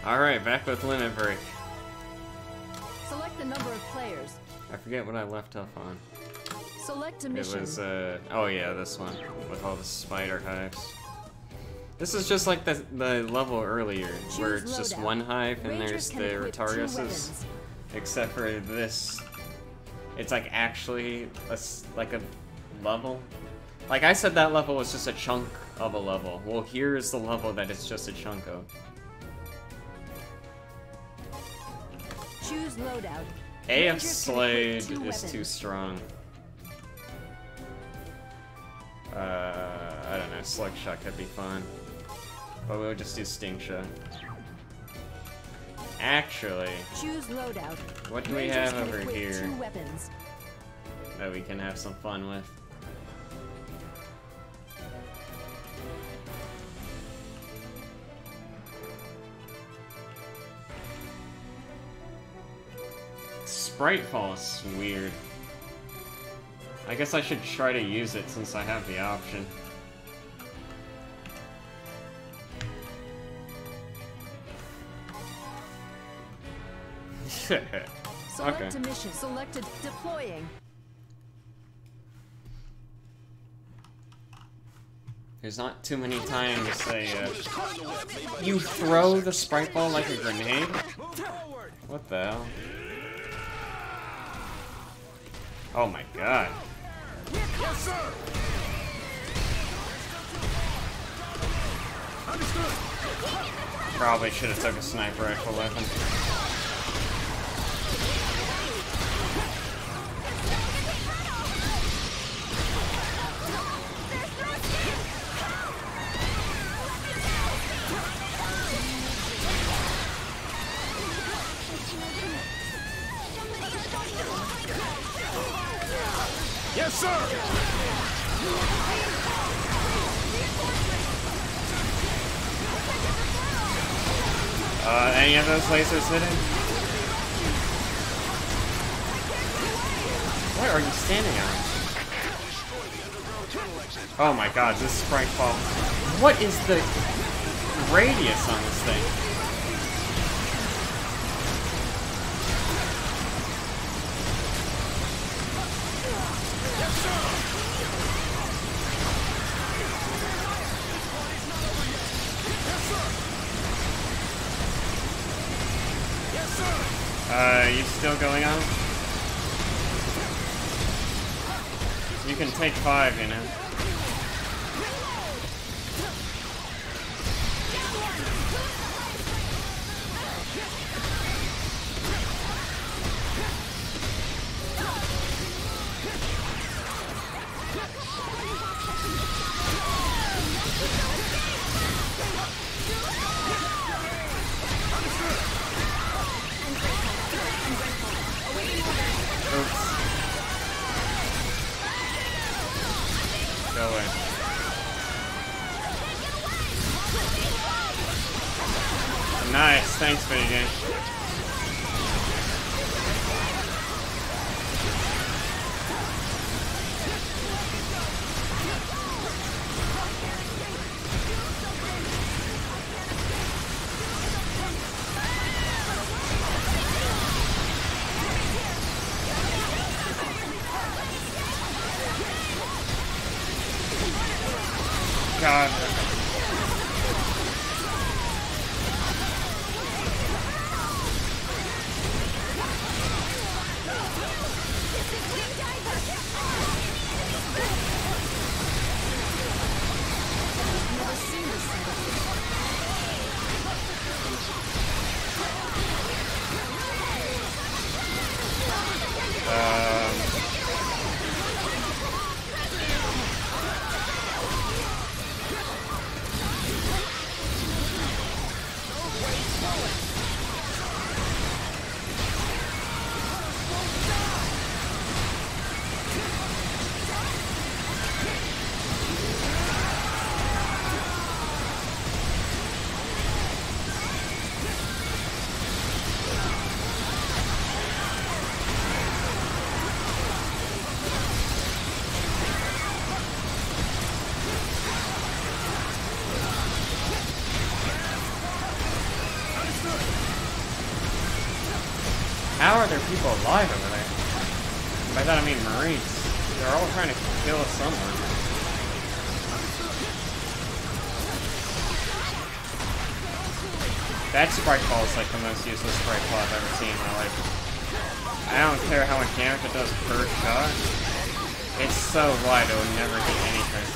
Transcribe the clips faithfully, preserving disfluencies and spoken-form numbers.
Alright, back with Limit Break. Select the number of players. I forget what I left off on. Select a It mission. was, uh, oh yeah, this one, with all the spider hives. This is just like the, the level earlier, Choose where it's just loadout. one hive and Rangers there's can the equip two Retariuses. weapons. Except for this, it's like actually a, s- like a level. Like I said, that level was just a chunk of a level. Well, here's the level that it's just a chunk of. Choose loadout. A F Rangers can Slade equip two is too weapons. strong. Uh, I don't know, Slug Shot could be fun. But we'll just do Sting Shot. Actually, Choose loadout. what do we Rangers have can over equip here Two weapons. that we can have some fun with? Spritefall is weird. I guess I should try to use it since I have the option. Select Okay. a mission. Selected. Deploying. There's not too many times to say, uh, you throw the sprite ball like a grenade? What the hell? Oh my god. Yes, sir. Understood. Probably should have took a sniper rifle weapon. Yes, sir. Uh, any of those lasers hidden? What are you standing on? Oh my god, this sprite ball. What is the radius on this thing? Uh, you still going on? You can take five, you know. Go away. Nice, thanks, video game. God. Um, How are there people alive over there? By that I mean Marines. They're all trying to kill someone. That Sprite Ball is like the most useless Sprite Ball I've ever seen in my life. I don't care how much damage it does per shot. It's so wide, it will never hit anything.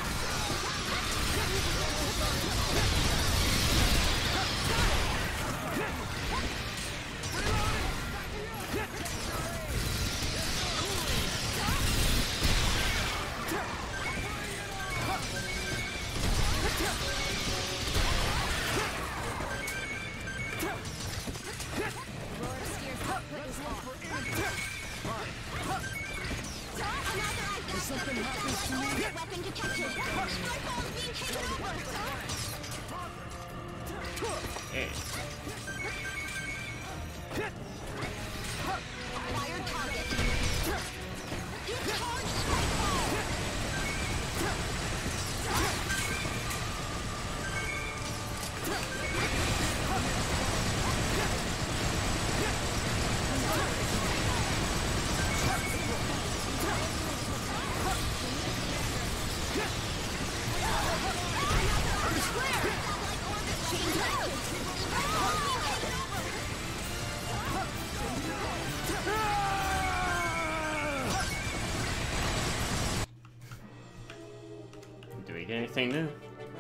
Do we get anything new?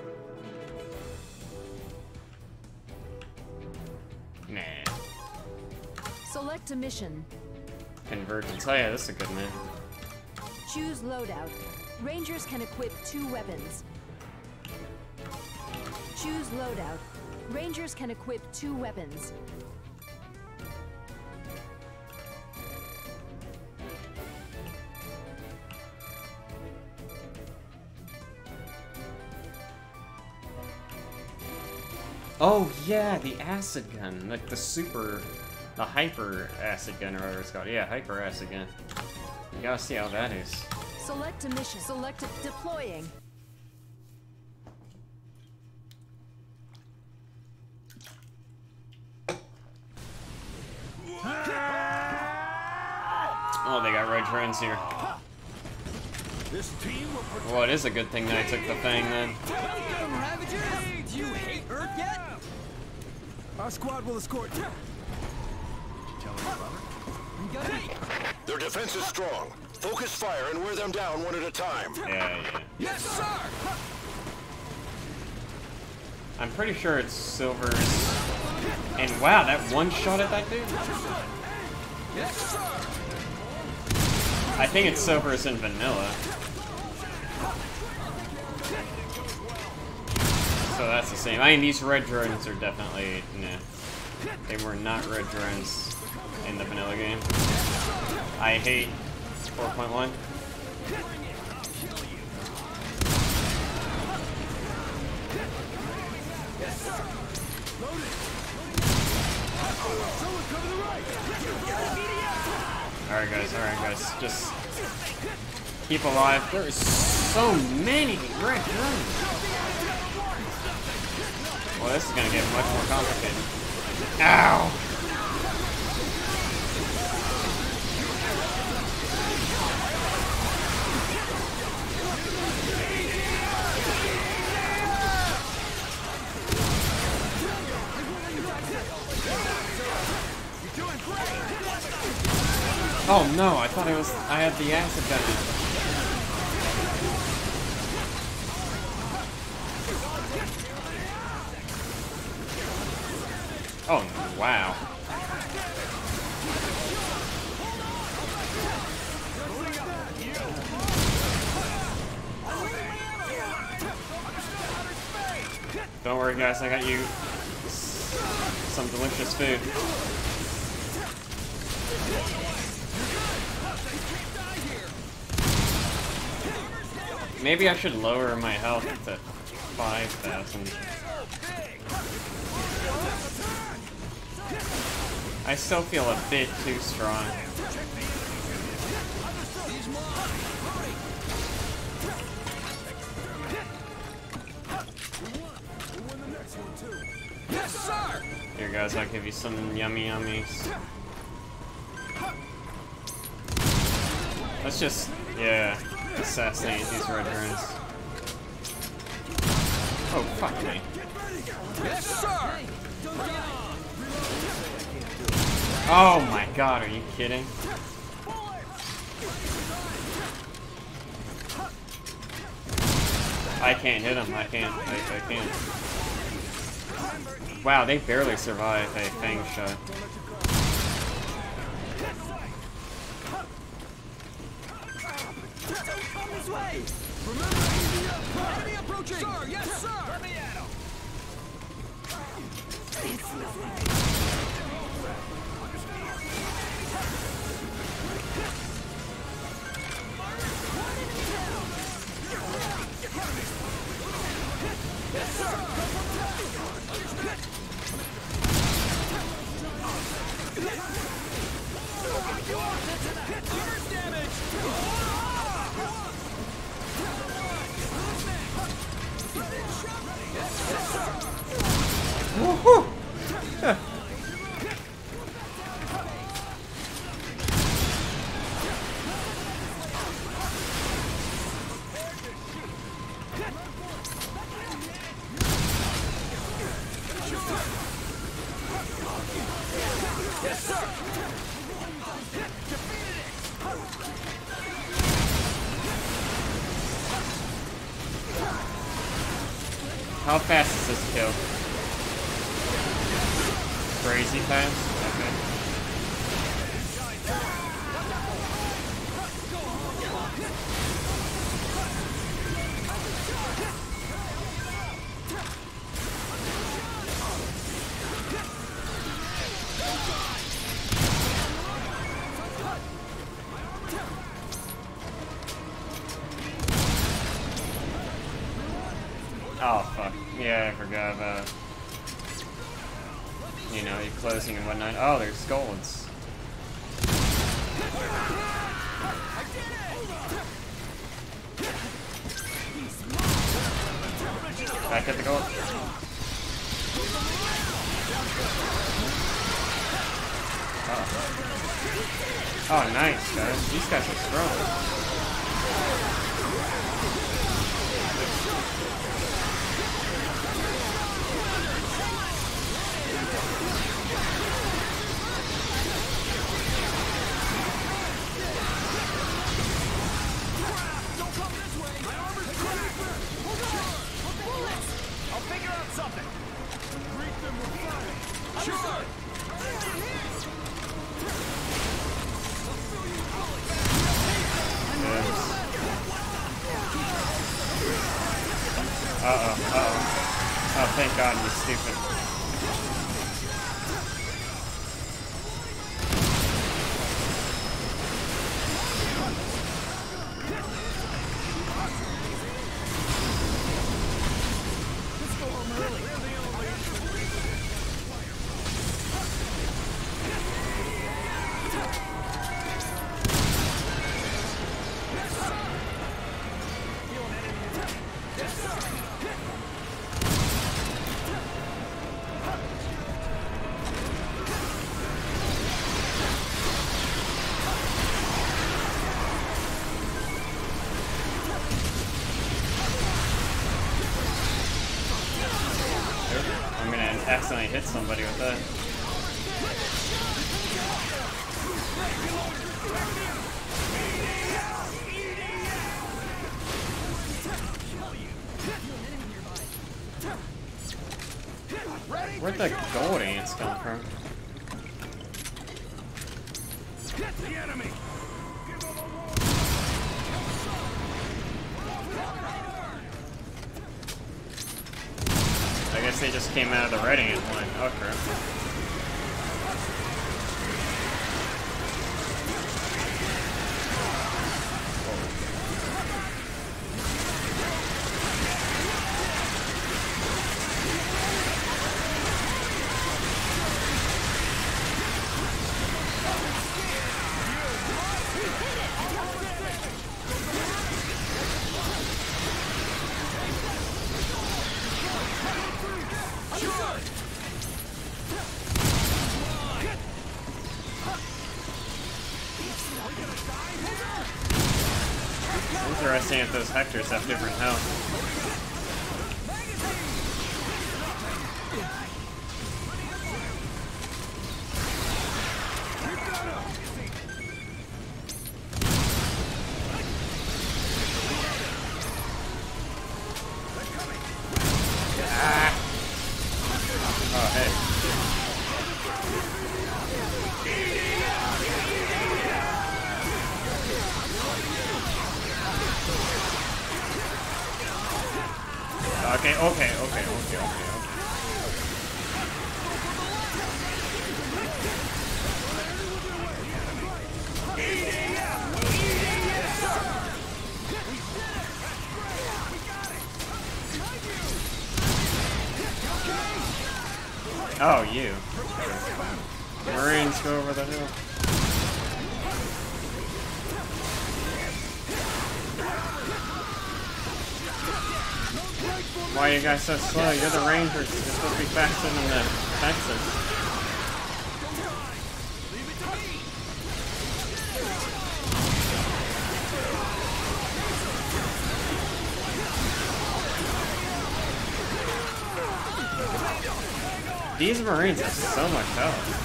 Nah. Select a mission. Convergence. Oh yeah, this is a good move. Choose loadout. Rangers can equip two weapons. Choose loadout. Rangers can equip two weapons. Oh yeah, the acid gun, like the super, the hyper acid gun or whatever it's called. Yeah, hyper acid gun. You gotta see how that is. Select a mission. Select a deploying. Oh, they got red drones here. This team will protect. Well, it is a good thing that I took the Fang then. Welcome, Ravagers! Do you hate Earth yet? Our squad will escort. Tell me, brother. You got it? Their defense is strong. Focus fire and wear them down one at a time. Yeah, yeah. Yes, sir! I'm pretty sure it's Silver's. And wow, that one shot at that dude? Yes, sir! I think it's Silver's in vanilla. So that's the same. I mean, these red drones are definitely, nah. They were not red drones in the vanilla game. I hate four point one. Alright guys, alright guys, just keep alive. There's so many red drones. Well, this is gonna get much more complicated. Ow! Oh no, I thought it was, I had the acid gun. Oh, wow. Don't worry guys, I got you some delicious food. Maybe I should lower my health to five thousand. I still feel a bit too strong. Yes, sir! Here guys, I'll give you some yummy yummies. Let's just, yeah, assassinate these red herons. Oh, fuck me. Yes, sir! Oh my god, are you kidding? I can't hit him, I can't, I, I can't. Wow, they barely survive a fang shot. Come this way! Remember, enemy approaching! Sir, yes, sir! Let me at him! Yes, sir! First damage! Woohoo! Yes, sir! How fast is this kill? Crazy fast? Okay. Oh, fuck. Yeah, I forgot about, you know, you're closing and whatnot. Oh, there's golds. Back at the gold. Oh. Oh, nice, guys. These guys are strong. I'll figure out something. Greet them with fire. Sure. Uh-oh, uh-oh. Oh, thank God, he's stupid. I'm gonna accidentally hit somebody with that. Where'd the gold ants come from? Get the enemy! I guess they just came out of the red ant one. Oh crap. interesting if those Hectors have different health. Okay, okay, okay, okay, okay, okay. Oh, you. Marines go over the hill. Why are you guys so slow? You're the Rangers. You're supposed to be faster than the Texans. These Marines have so much health.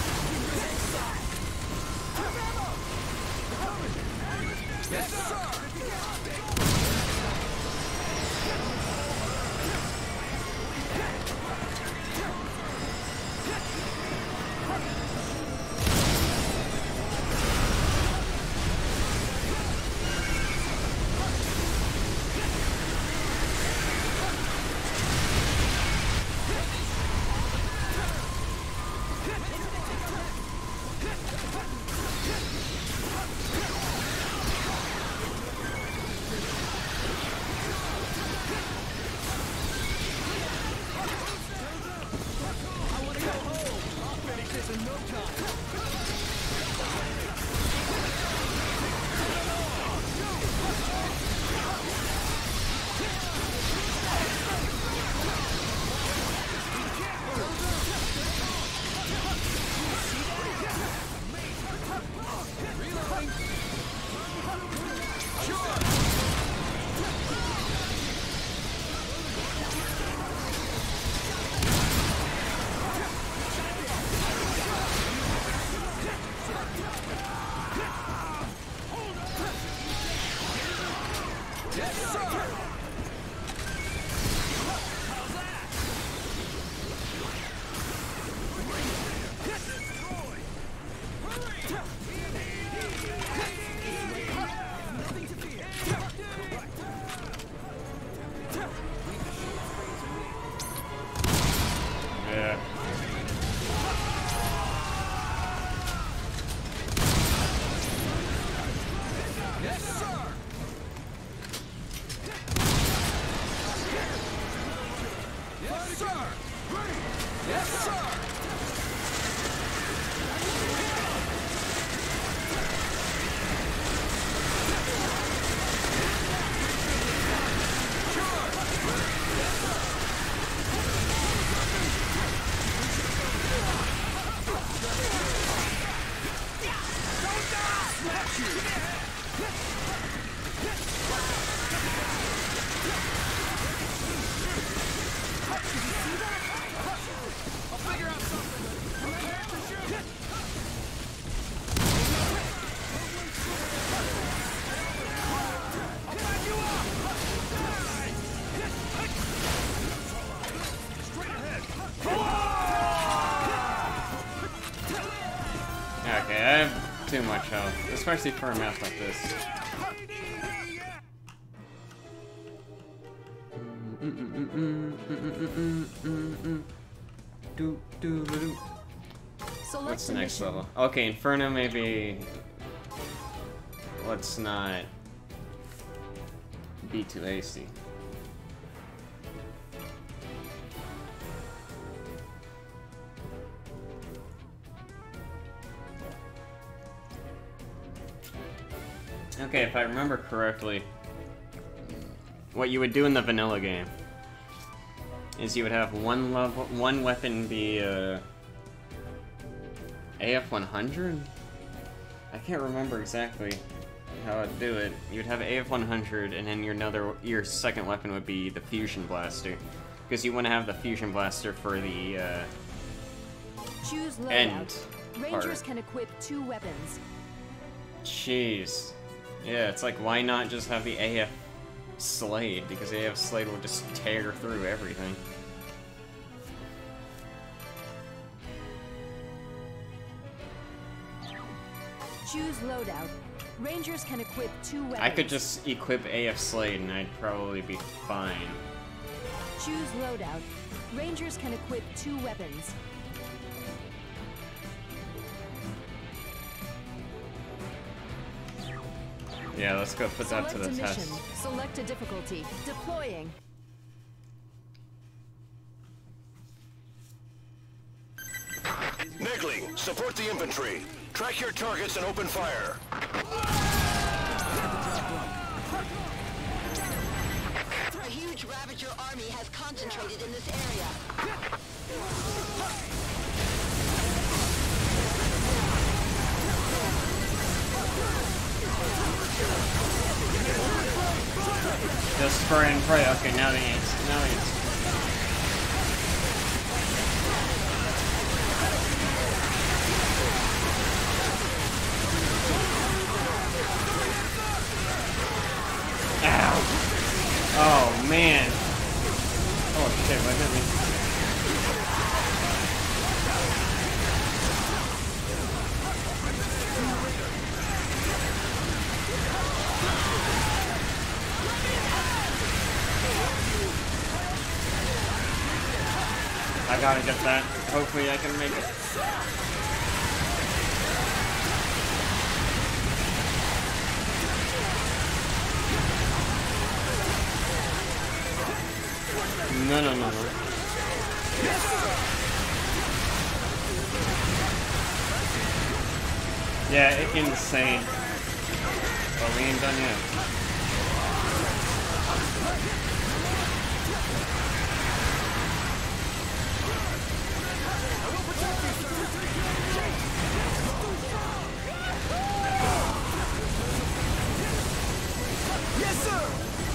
Too much health, especially for a map like this. What's the next level? Okay, Inferno maybe. Let's not be too hasty. Okay, if I remember correctly, what you would do in the vanilla game is you would have one level, one weapon be uh, A F one hundred? I can't remember exactly. how I'd do it. You'd have A F one hundred, and then your another your second weapon would be the fusion blaster, because you want to have the fusion blaster for the uh, Choose end loadout. Rangers part. can equip two weapons. Jeez. Yeah, it's like, why not just have the A F Slade? Because A F Slade will just tear through everything. Choose loadout. Rangers can equip two weapons. I could just equip A F Slade and I'd probably be fine. Choose loadout. Rangers can equip two weapons. Yeah, let's go put that to the Select a test. mission. Select a difficulty. Deploying. Negling, support the infantry. Track your targets and open fire. A huge Ravager army has concentrated in this area. Just spray and pray. Okay, now the ants. Now the ants. Ow! Oh man! Oh shit! What hit me? I gotta get that. Hopefully I can make it. No, no, no, no. Yeah, it, insane. But we ain't done yet. Yes, sir!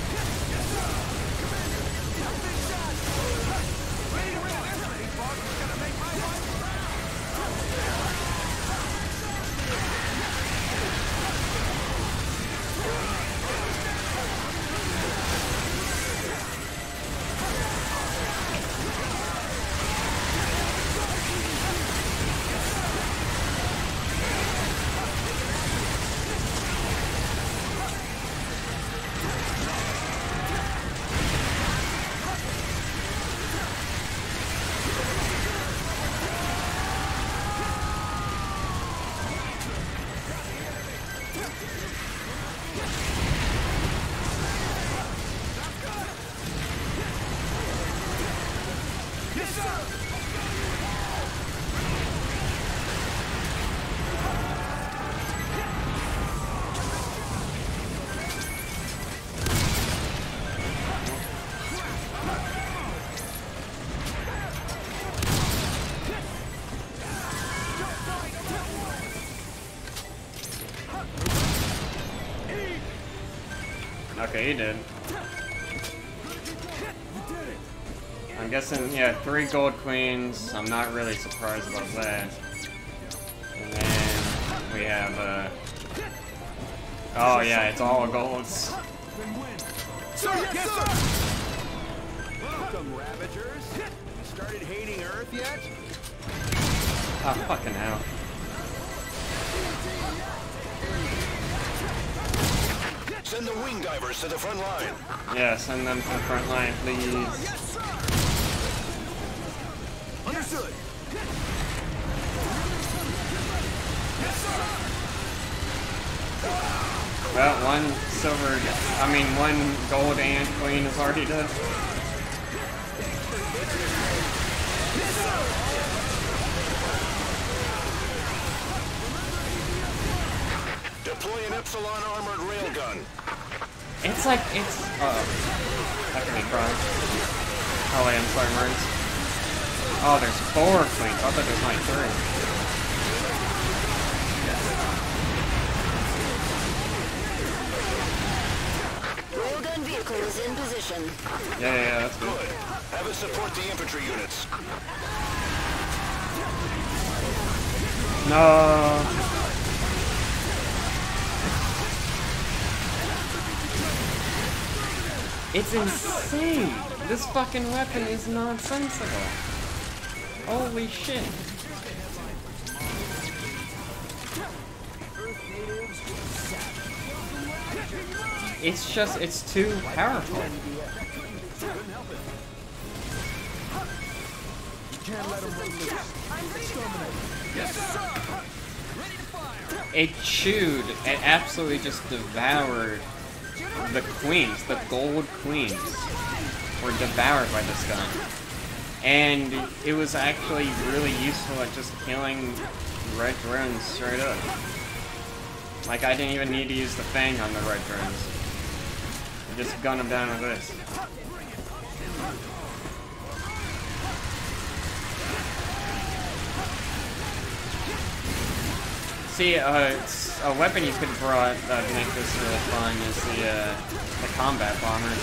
Okay, he did. I'm guessing, yeah, three gold queens. I'm not really surprised about that. And then we have, uh... oh yeah, it's all golds. Sir, yes, sir! Welcome, Ravagers. You started hating Earth yet? Oh, fucking hell. Send the wing divers to the front line. Yeah, send them to the front line, please. Yes, sir! Understood. Yes, sir! Well, one silver, I mean, one gold ant queen is already dead. Deploy an Epsilon armored railgun. It's like, it's, uh, that could be crying. Oh wait, I'm sorry, Marines. Oh, there's four queens. I thought there was only three. vehicle is in position. Yeah, yeah, yeah, that's good. Good. Have it support the infantry units. No. It's insane. This fucking weapon is nonsensical. Holy shit. It's just, it's too powerful. It chewed, it absolutely just devoured the queens, the gold queens were devoured by this gun. And it was actually really useful at just killing red drones straight up. Like, I didn't even need to use the Fang on the red drones. I just gun them down with this. See, uh, it's a weapon you could brought that would make this really fun is the, uh, the combat bombers.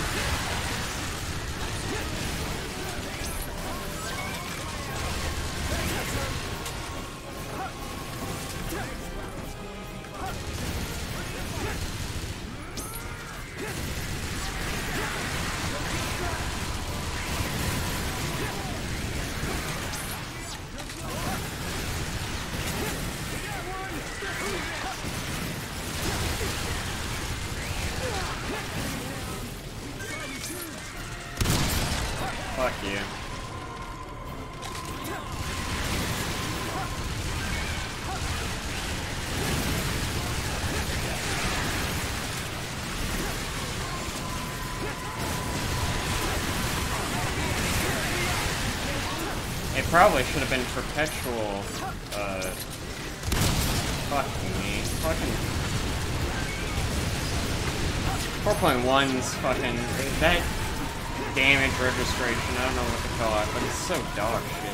Fuck you. It probably should have been perpetual, uh... fuck me. Fucking... four point one's fucking... that... damage registration, I don't know what to call it, but it's so dog shit.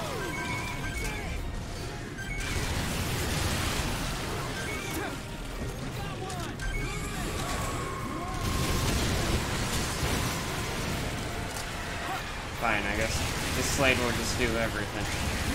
Fine, I guess this Slade will just do everything.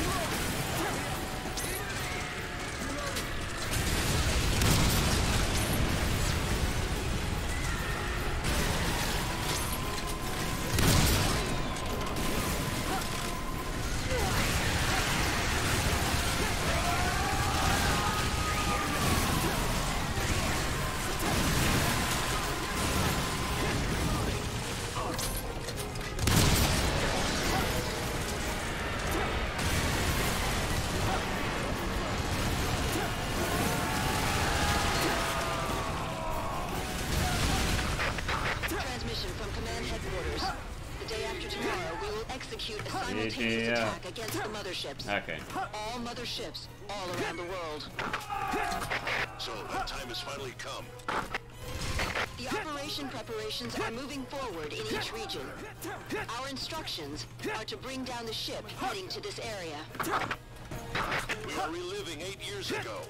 Against the motherships. Okay. All motherships, all around the world. So, that time has finally come. The operation preparations are moving forward in each region. Our instructions are to bring down the ship heading to this area. We are reliving eight years ago.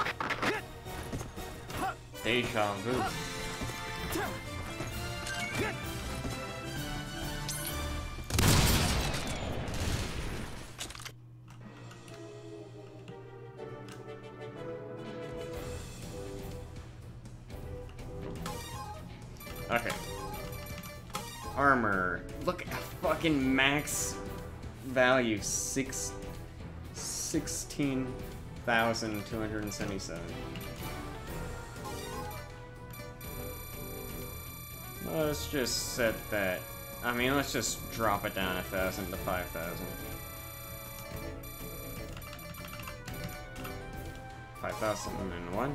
Deja vu. Okay. Armor. Look at fucking max value. Six... sixteen thousand two hundred seventy-seven. Let's just set that... I mean, let's just drop it down a thousand to five thousand. five thousand and one.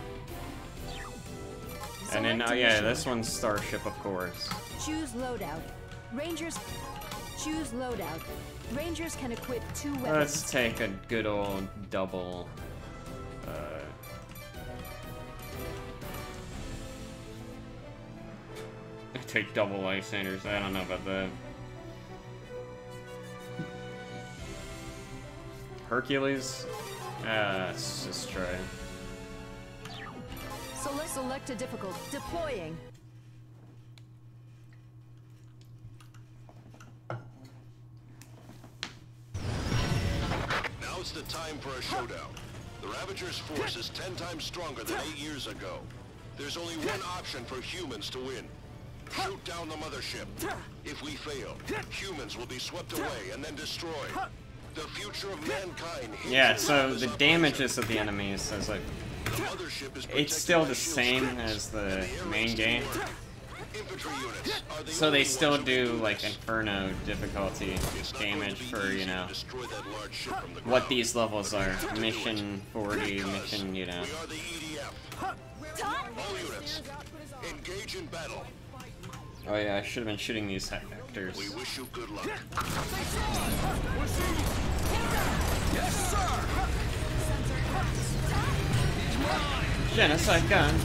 And then, oh yeah, this one's Starship, of course. Choose loadout. Rangers. Choose loadout. Rangers can equip two weapons. Let's take a good old double. Uh, take double Lysanders. I don't know about that. Hercules. Uh, let's just try. So let's select a difficult. Deploying. the time for a showdown. The Ravager's force is ten times stronger than eight years ago. There's only one option for humans to win. Shoot down the mothership. If we fail, humans will be swept away and then destroyed. The future of mankind hinges Yeah, on so this the operation. damages of the enemies is like, The mothership is it's protected still by the shield same screens, as the and air main is game. still working. Infantry units are the So only they still ones who can do like this. Inferno difficulty It's not going to damage be for, easy you to know, destroy that large ship from the what ground. these levels are. To do Mission it. forty, Because mission, you know. We are the E D F. All units, engage in battle. Oh yeah, I should have been shooting these hectors. We wish you good luck. Yes, sir! Genocide gun.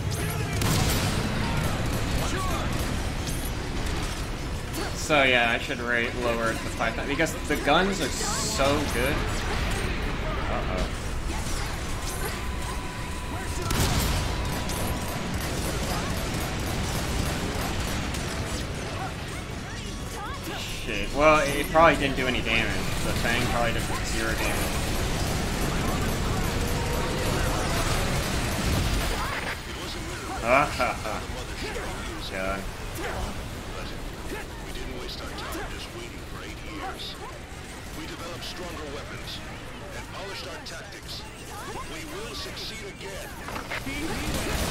So yeah, I should rate lower it to five times because the guns are so good. Uh oh. Shit. Well, it probably didn't do any damage. The Fang probably did zero damage. Ah ha ha. God. We didn't waste our time just waiting for eight years. We developed stronger weapons and polished our tactics. We will succeed again.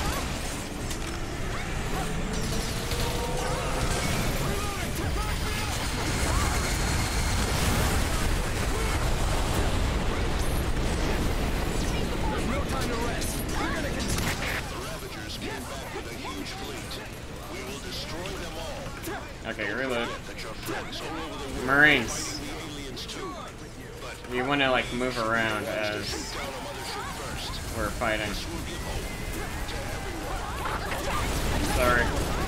There's no time to rest. We're gonna continue. The Ravagers came back with a huge fleet. We will destroy them all. Okay, reload. That your friends all over the world Marines. are fighting the aliens too. But You want to like move around to as shoot down a mothership first. we're fighting. This will give hope to everyone. Sorry.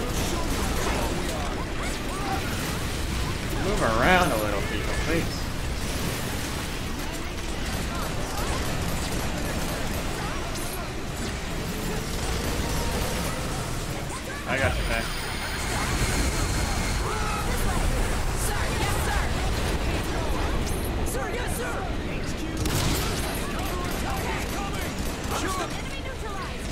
Move around a little, people, please. I got you back. Sir, yes, sir! Enemy neutralized!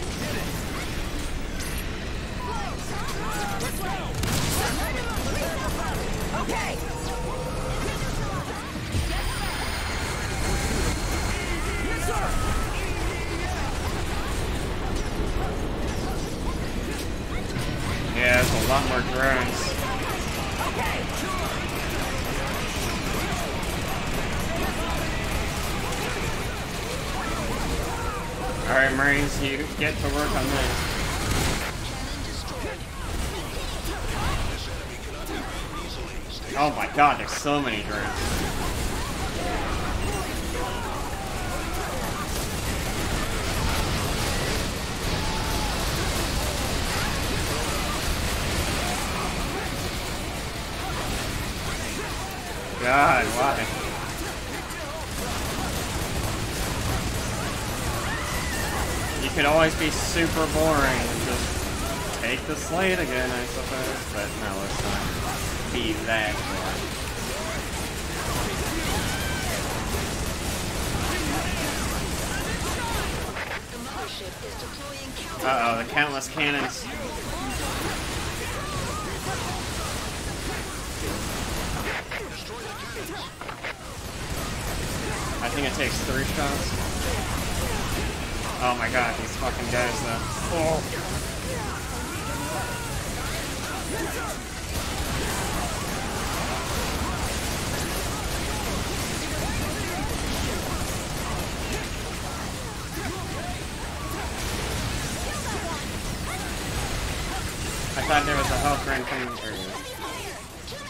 Okay! Yes, sir! Yeah, there's a lot more drones. Alright, Marines, you get to work on this. Oh my god, there's so many drones. God, why? You could always be super boring and just take the slate again, I suppose. But no, let's not be that boring. The mothership is deploying counter- Uh oh, the countless cannons. I think it takes three shots. Oh my god, these fucking guys though. Oh. I thought there was a health ring coming through.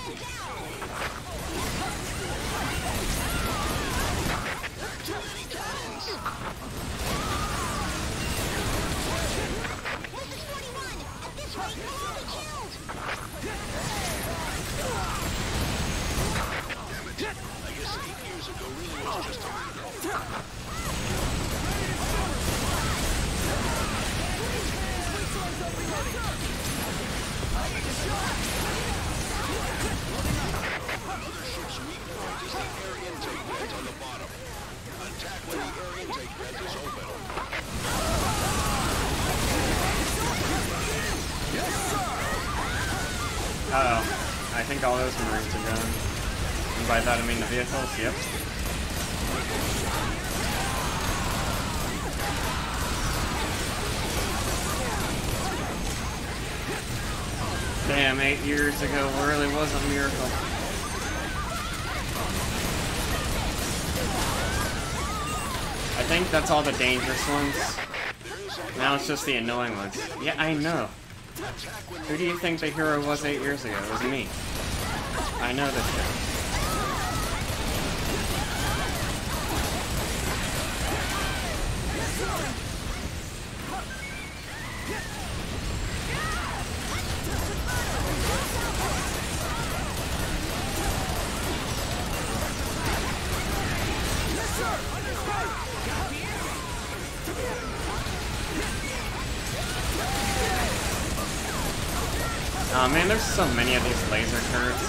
Another ship's weak point is the air intake vent on the bottom. Attack Uh oh. I think all those Marines are gone. And by that I mean the vehicles, yep. Damn, eight years ago really was a miracle. I think that's all the dangerous ones. Now it's just the annoying ones. Yeah, I know. Who do you think the hero was eight years ago? It was me. I know this shit. Oh man, there's so many of these laser turrets.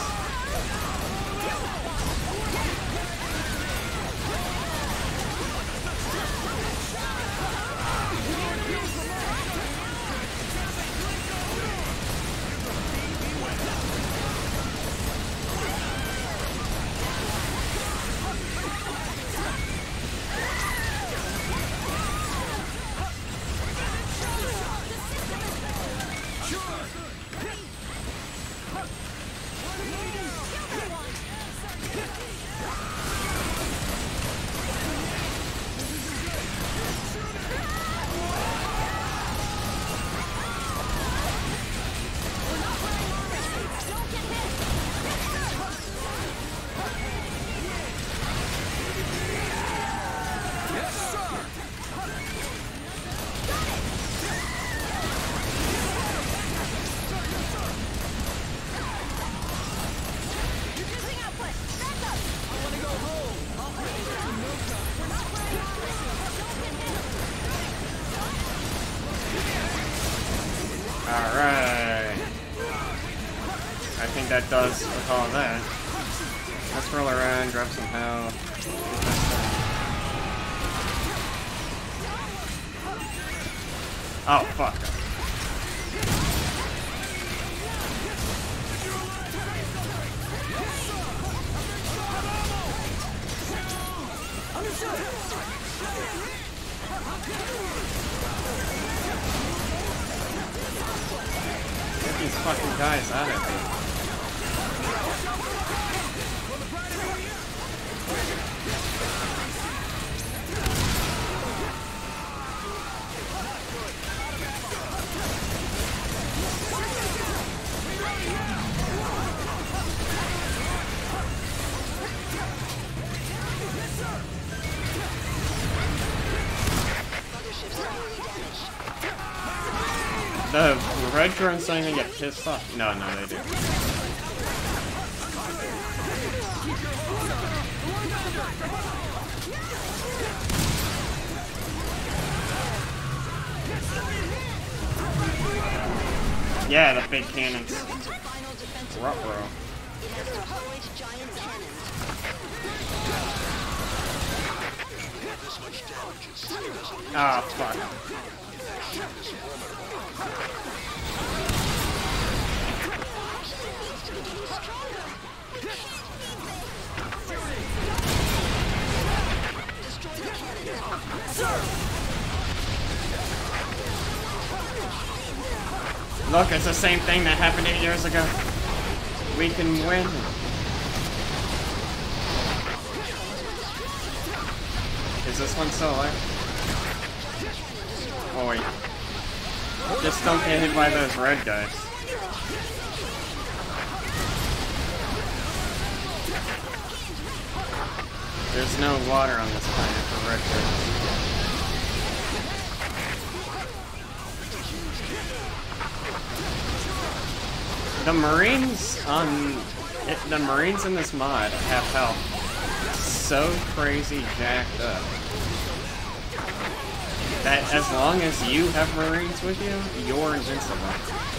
Alright. I think that does with all that. Let's roll around, grab some health. Oh, fuck. Get these fucking guys out of here. The red drones don't even get pissed off. No, no, they do. Yeah, the big cannons. Ruh-roh. Ah, fuck. Look, it's the same thing that happened eight years ago. We can win. Is this one still alive? Oh wait. Just don't get hit by those red guys. There's no water on this planet for red guys. The Marines on it, the Marines in this mod have health so crazy jacked up that as long as you have Marines with you, you're invincible.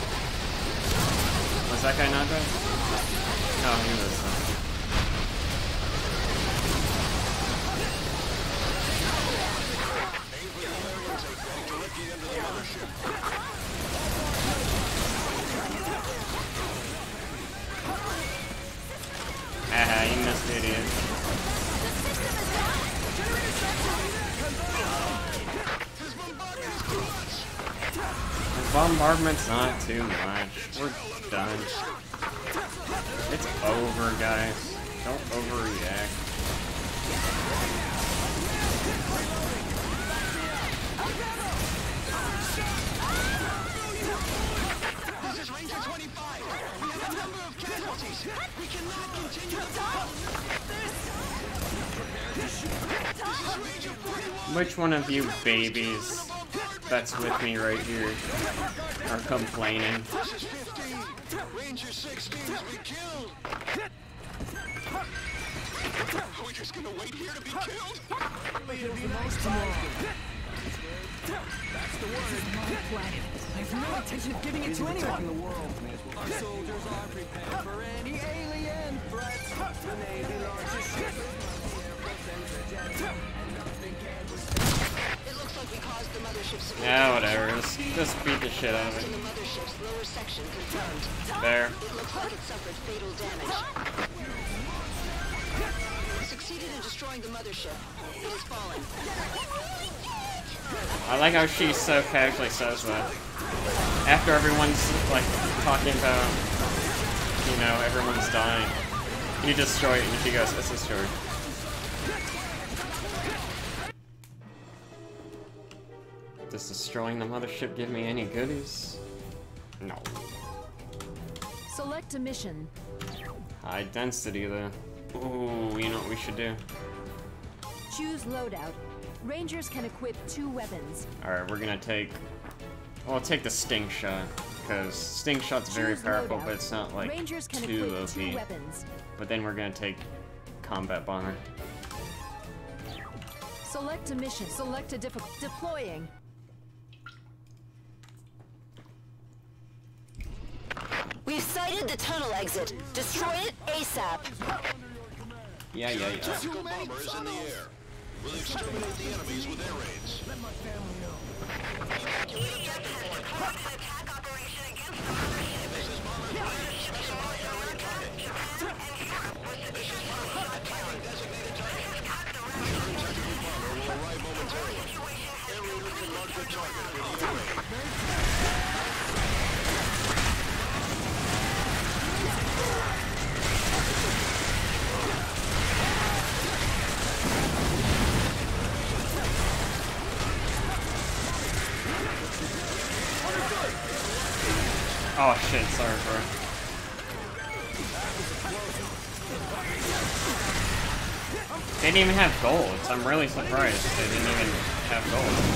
Was that guy not dead? No, he was. Uh, bombardment's not too much. We're done. It's over, guys. Don't overreact. This is Ranger twenty-five. We have a number of casualties. We cannot continue the battle. This is Ranger forty-one. Which one of you babies that's with me right here are complaining? This is fifteen. Ranger sixteen has been killed. Are we just gonna wait here to be killed? It'll be nice tomorrow. That's the word. I have no intention of giving it to anyone. The world. Our soldiers are prepared for any alien threats. The Navy launches ships. It looks like we caused the mothership severe Yeah, damage. whatever. Just, just beat the shit out of In it. the mothership's lower section confirmed. There. It looks like it suffered fatal damage. Succeeded in destroying the mothership. It has fallen. I like how she so casually says that. After everyone's, like, talking about, you know, everyone's dying. You destroy it, and she goes, it's destroyed. Does destroying the mothership give me any goodies? No. Select a mission. High density, though. Ooh, you know what we should do? Choose loadout. Rangers can equip two weapons. Alright, we're gonna take... Well, take the Sting Shot, because Sting Shot's very Choose powerful, loadout. but it's not, like, Rangers can too equip O two P. weapons. But then we're gonna take Combat Bomber. Select a mission. Select a difficult. Deploying. We've sighted the tunnel exit. Destroy it ASAP. Yeah, yeah, yeah. Tactical bomber is in the air. We'll exterminate the enemies with air raids. Let my family know. Bomber will arrive momentarily. Air raider can mark the target with the air raid. Oh shit, sorry, bro. They didn't even have golds. I'm really surprised they didn't even have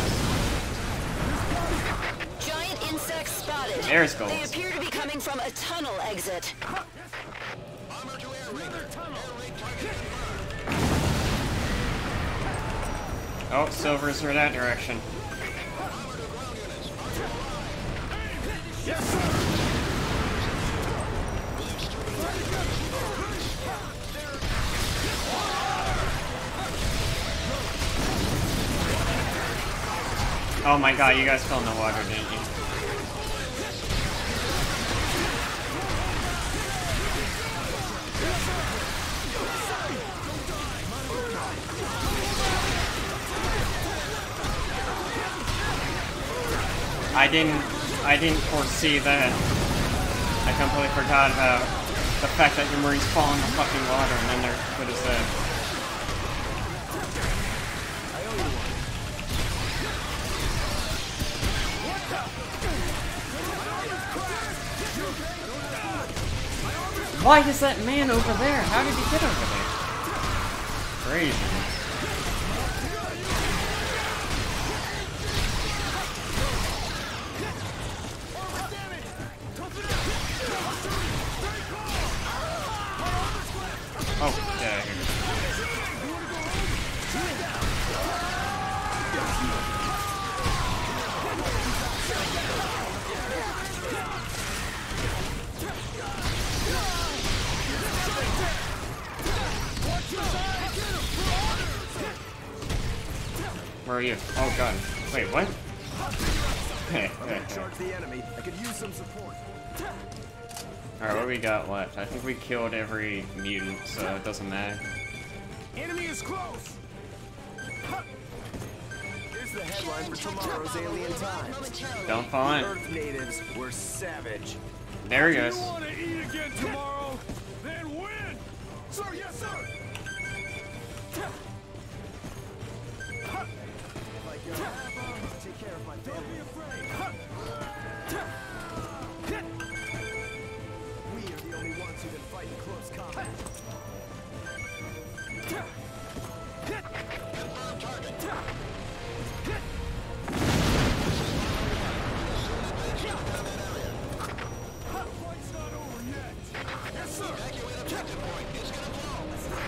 golds. Giant insects spotted. There's They golds. appear to be coming from a tunnel exit. Bomber to air raider. Air raid target confirmed. Oh, silvers are that direction. Bomber to ground units. Yes, sir. We'll exterminate the enemies. Oh my god, you guys fell in the water, didn't you? I didn't, I didn't foresee that. I completely forgot about the fact that your Marines fall in the fucking water and then they're, what is that? Why is that man over there? How did he get over there? Crazy. Oh, get out of here. Where are you? Oh god. Wait, what? I'm gonna charge the enemy. I could use some support. Alright, what do we got left? I think we killed every mutant, so it doesn't matter. Enemy is close. Huh. Is the headline for tomorrow's Alien Times. Don't fall in. Earth natives were savage. There he goes. You want to eat again tomorrow? Then win! Sir, yes, sir! If I can have them, take care of my family. Don't be afraid. We are the only ones who can fight in close combat. Confirm target. Fight's not over yet. Yes, sir. Evacuate objective point. It's gonna blow.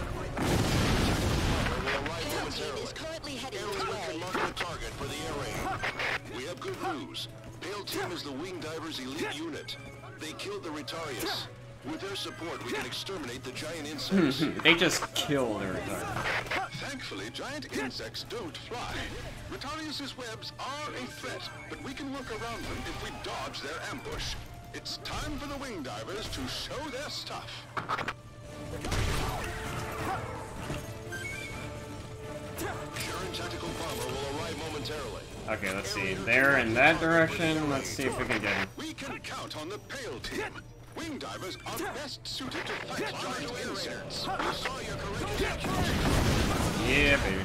We'll arrive Team momentarily. is currently heading Air this Raid way. can mark the target for the air raid. We have good news. Pale Team is the Wing Divers elite unit. They killed the Retarius. With their support, we can exterminate the giant insects. They just killed her. Thankfully, giant insects don't fly. Retarius' webs are a threat, but we can work around them if we dodge their ambush. It's time for the Wing Divers to show their stuff. Sharon Tactical Bomber will arrive momentarily. Okay, let's see. There in that direction. Let's see if we can get him. We can count on the Pale Team. Wing Divers are best suited to fight giant insects. We saw your courageous actions. Yeah, baby.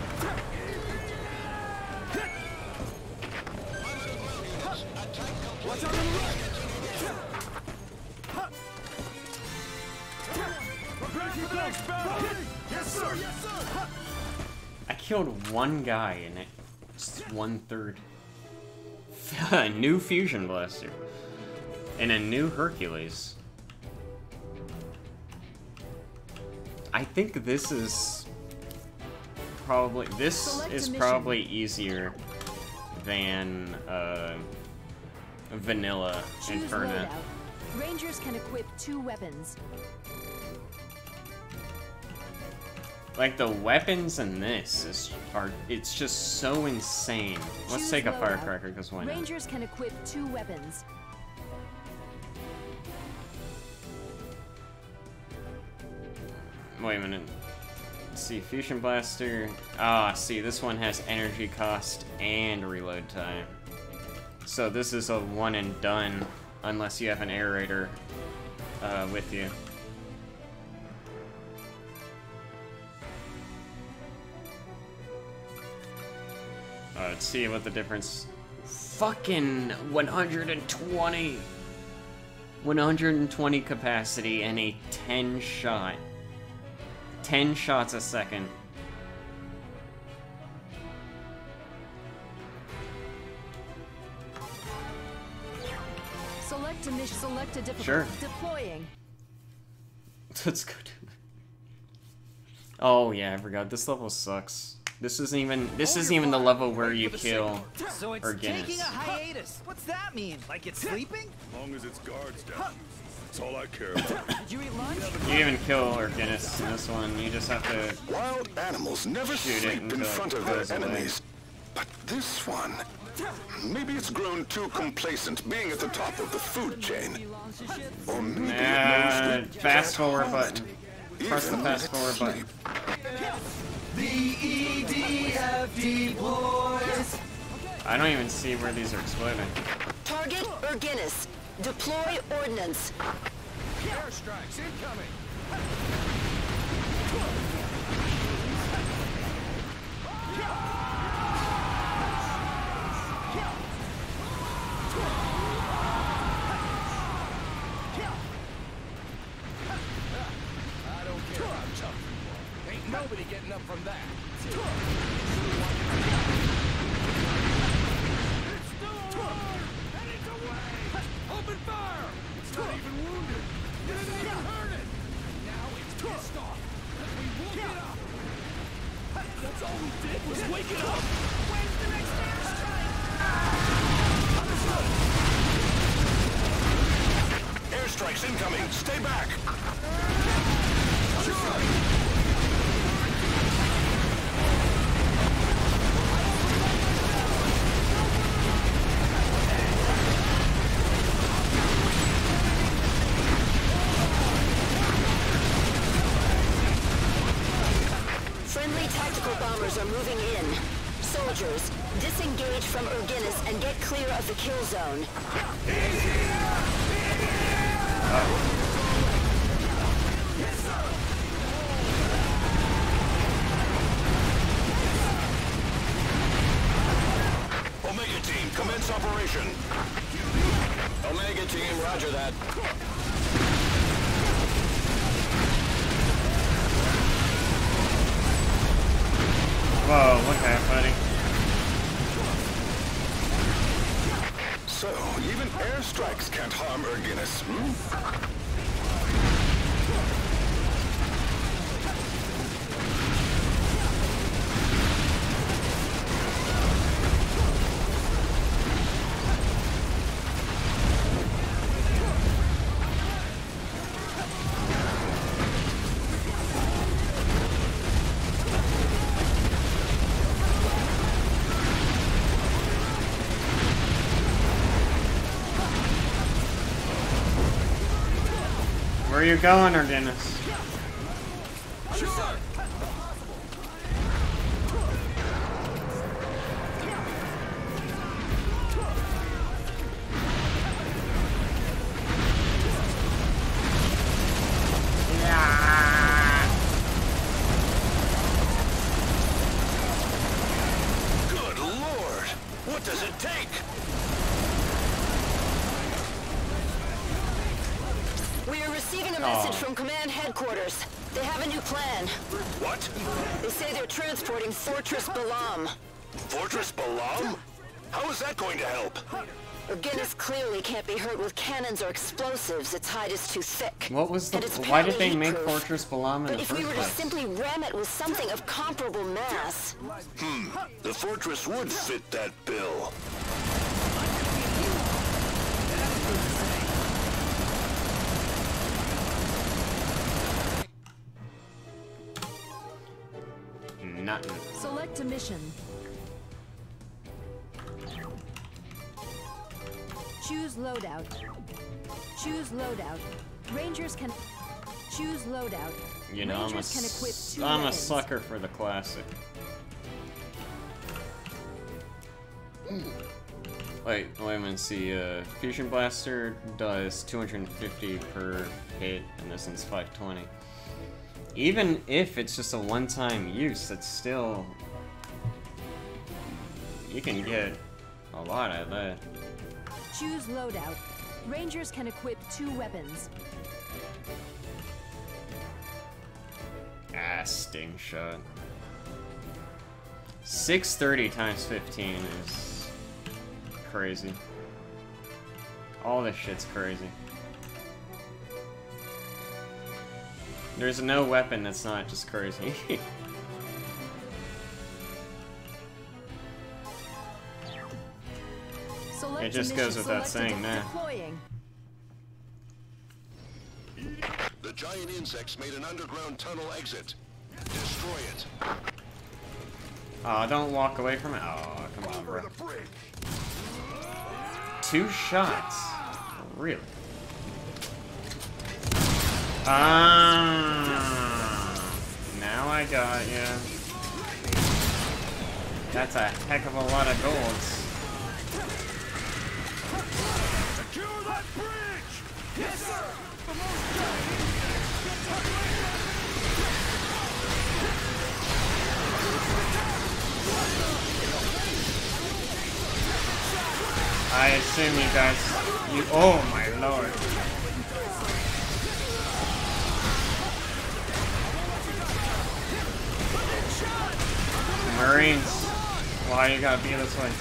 What's on the right? Prepare for the next battle! Yes, sir! Yes, sir! I killed one guy in it. It's one third. A new fusion blaster. And a new Hercules. I think this is probably this Select a is mission. probably easier than uh, vanilla Choose Inferno. loadout. Rangers can equip two weapons. Like the weapons in this is are it's just so insane. Let's Choose take a loadout. firecracker because why not? Rangers can equip two weapons. Wait a minute. Let's see, fusion blaster. Ah, see, this one has energy cost and reload time. So this is a one and done, unless you have an aerator uh, with you. Uh, let's see what the difference. Fucking one hundred twenty. one hundred twenty capacity and a ten shot. ten shots a second. Select a mission. Select a difficulty. Sure. Deploying. Let's go do it. Oh yeah, I forgot. This level sucks. This isn't even this isn't even the level where you kill So it's Organis. taking a hiatus. What's that mean? Like it's sleeping? As long as it's guards down. That's all I care about. Did you eat lunch? You even kill Organis in this one. You just have to. Wild animals never Shoot it sleep until in it front of goes their away. enemies. But this one, maybe it's grown too complacent being at the top of the food chain. Or maybe it Uh, knows we fast can't forward harm button. it, Press the even fast when it's forward button. asleep. The E D F deploys. I don't even see where these are exploding. Target Erginus. Deploy ordnance. Airstrikes incoming! I don't care about tough people. Ain't nobody getting up from that. It's still alive! And it's away! Open fire! It's not even wounded! It didn't even hurt it! Now it's pissed off! We woke it up! That's all we did was wake it up! When's the next airstrike? Understood! Airstrikes incoming! Stay back! Friendly tactical bombers are moving in. Soldiers, Disengage from Urginus and get clear of the kill zone. Omega Team, commence operation. Omega Team, roger that. Whoa, look at that, buddy. So, even airstrikes can't harm Urginus, hmm? Where are you going, Urginus? Good lord! What does it take? We are receiving a message from Command Headquarters. They have a new plan. What? They say they're transporting Fortress Balam. Fortress Balam? How is that going to help? Urginus clearly can't be hurt with cannons or explosives. Its hide is too thick. What was the? And it's Why did apparently they make heat-proof. Fortress Balam in But the if we first were to place? simply ram it with something of comparable mass... Hmm, the fortress would fit that bill. Nothing. Select a mission. Choose loadout. Choose loadout. Rangers can choose loadout. You know, I'm a, Rangers can equip s- two I'm a weapons. sucker for the classic. Wait, wait a minute, see, uh, Fusion Blaster does two hundred fifty per hit, and this one's five twenty. Even if it's just a one-time use, it's still... You can get a lot out of that. Choose loadout. Rangers can equip two weapons. Ah, Sting Shot. six thirty times fifteen is crazy. All this shit's crazy. There's no weapon that's not just crazy. Select It just a goes mission. without Select a saying de- that. Deploying. The giant insects made an underground tunnel exit. Destroy it. Aw, don't walk away from it. Oh, come on, bro. Two shots? Really? Ah, now I got ya. That's a heck of a lot of golds. Secure that bridge! Yes, sir! The most I assume you guys... You, oh my lord. Marines, why you gotta be this way?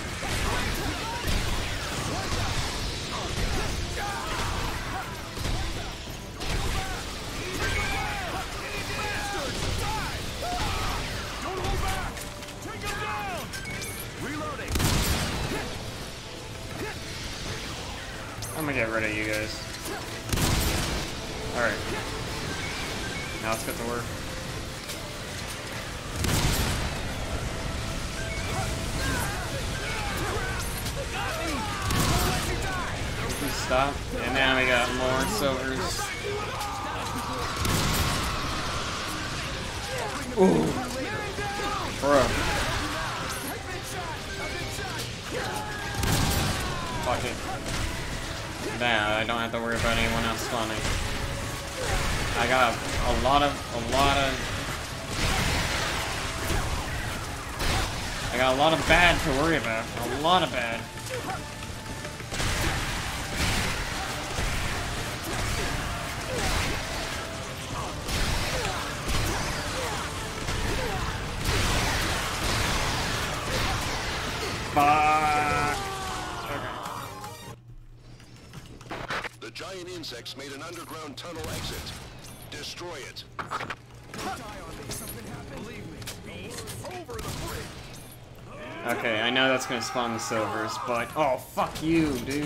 Don't hold back! Take him down! Reloading! I'm gonna get rid of you guys. Alright. Now let's get to work. Stop. And now we got more silvers. Ooh. Bro. Fuck it. Now I don't have to worry about anyone else spawning. I got a lot of, a lot of... I got a lot of bad to worry about. A lot of bad. Fuck. The giant insects made an underground tunnel exit. Destroy it. Okay, I know that's gonna spawn the silvers, but oh fuck you, dude.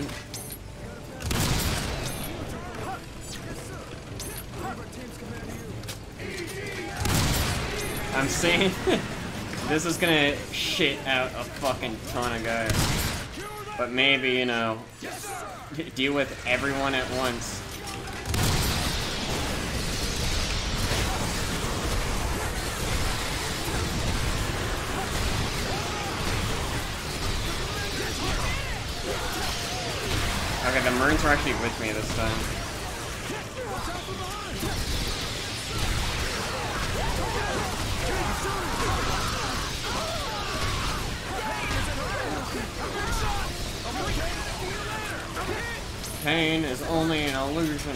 I'm saying this is gonna shit out a fucking ton of guys. But maybe, you know, deal with everyone at once. Okay, the Marines are actually with me this time. Pain is only an illusion.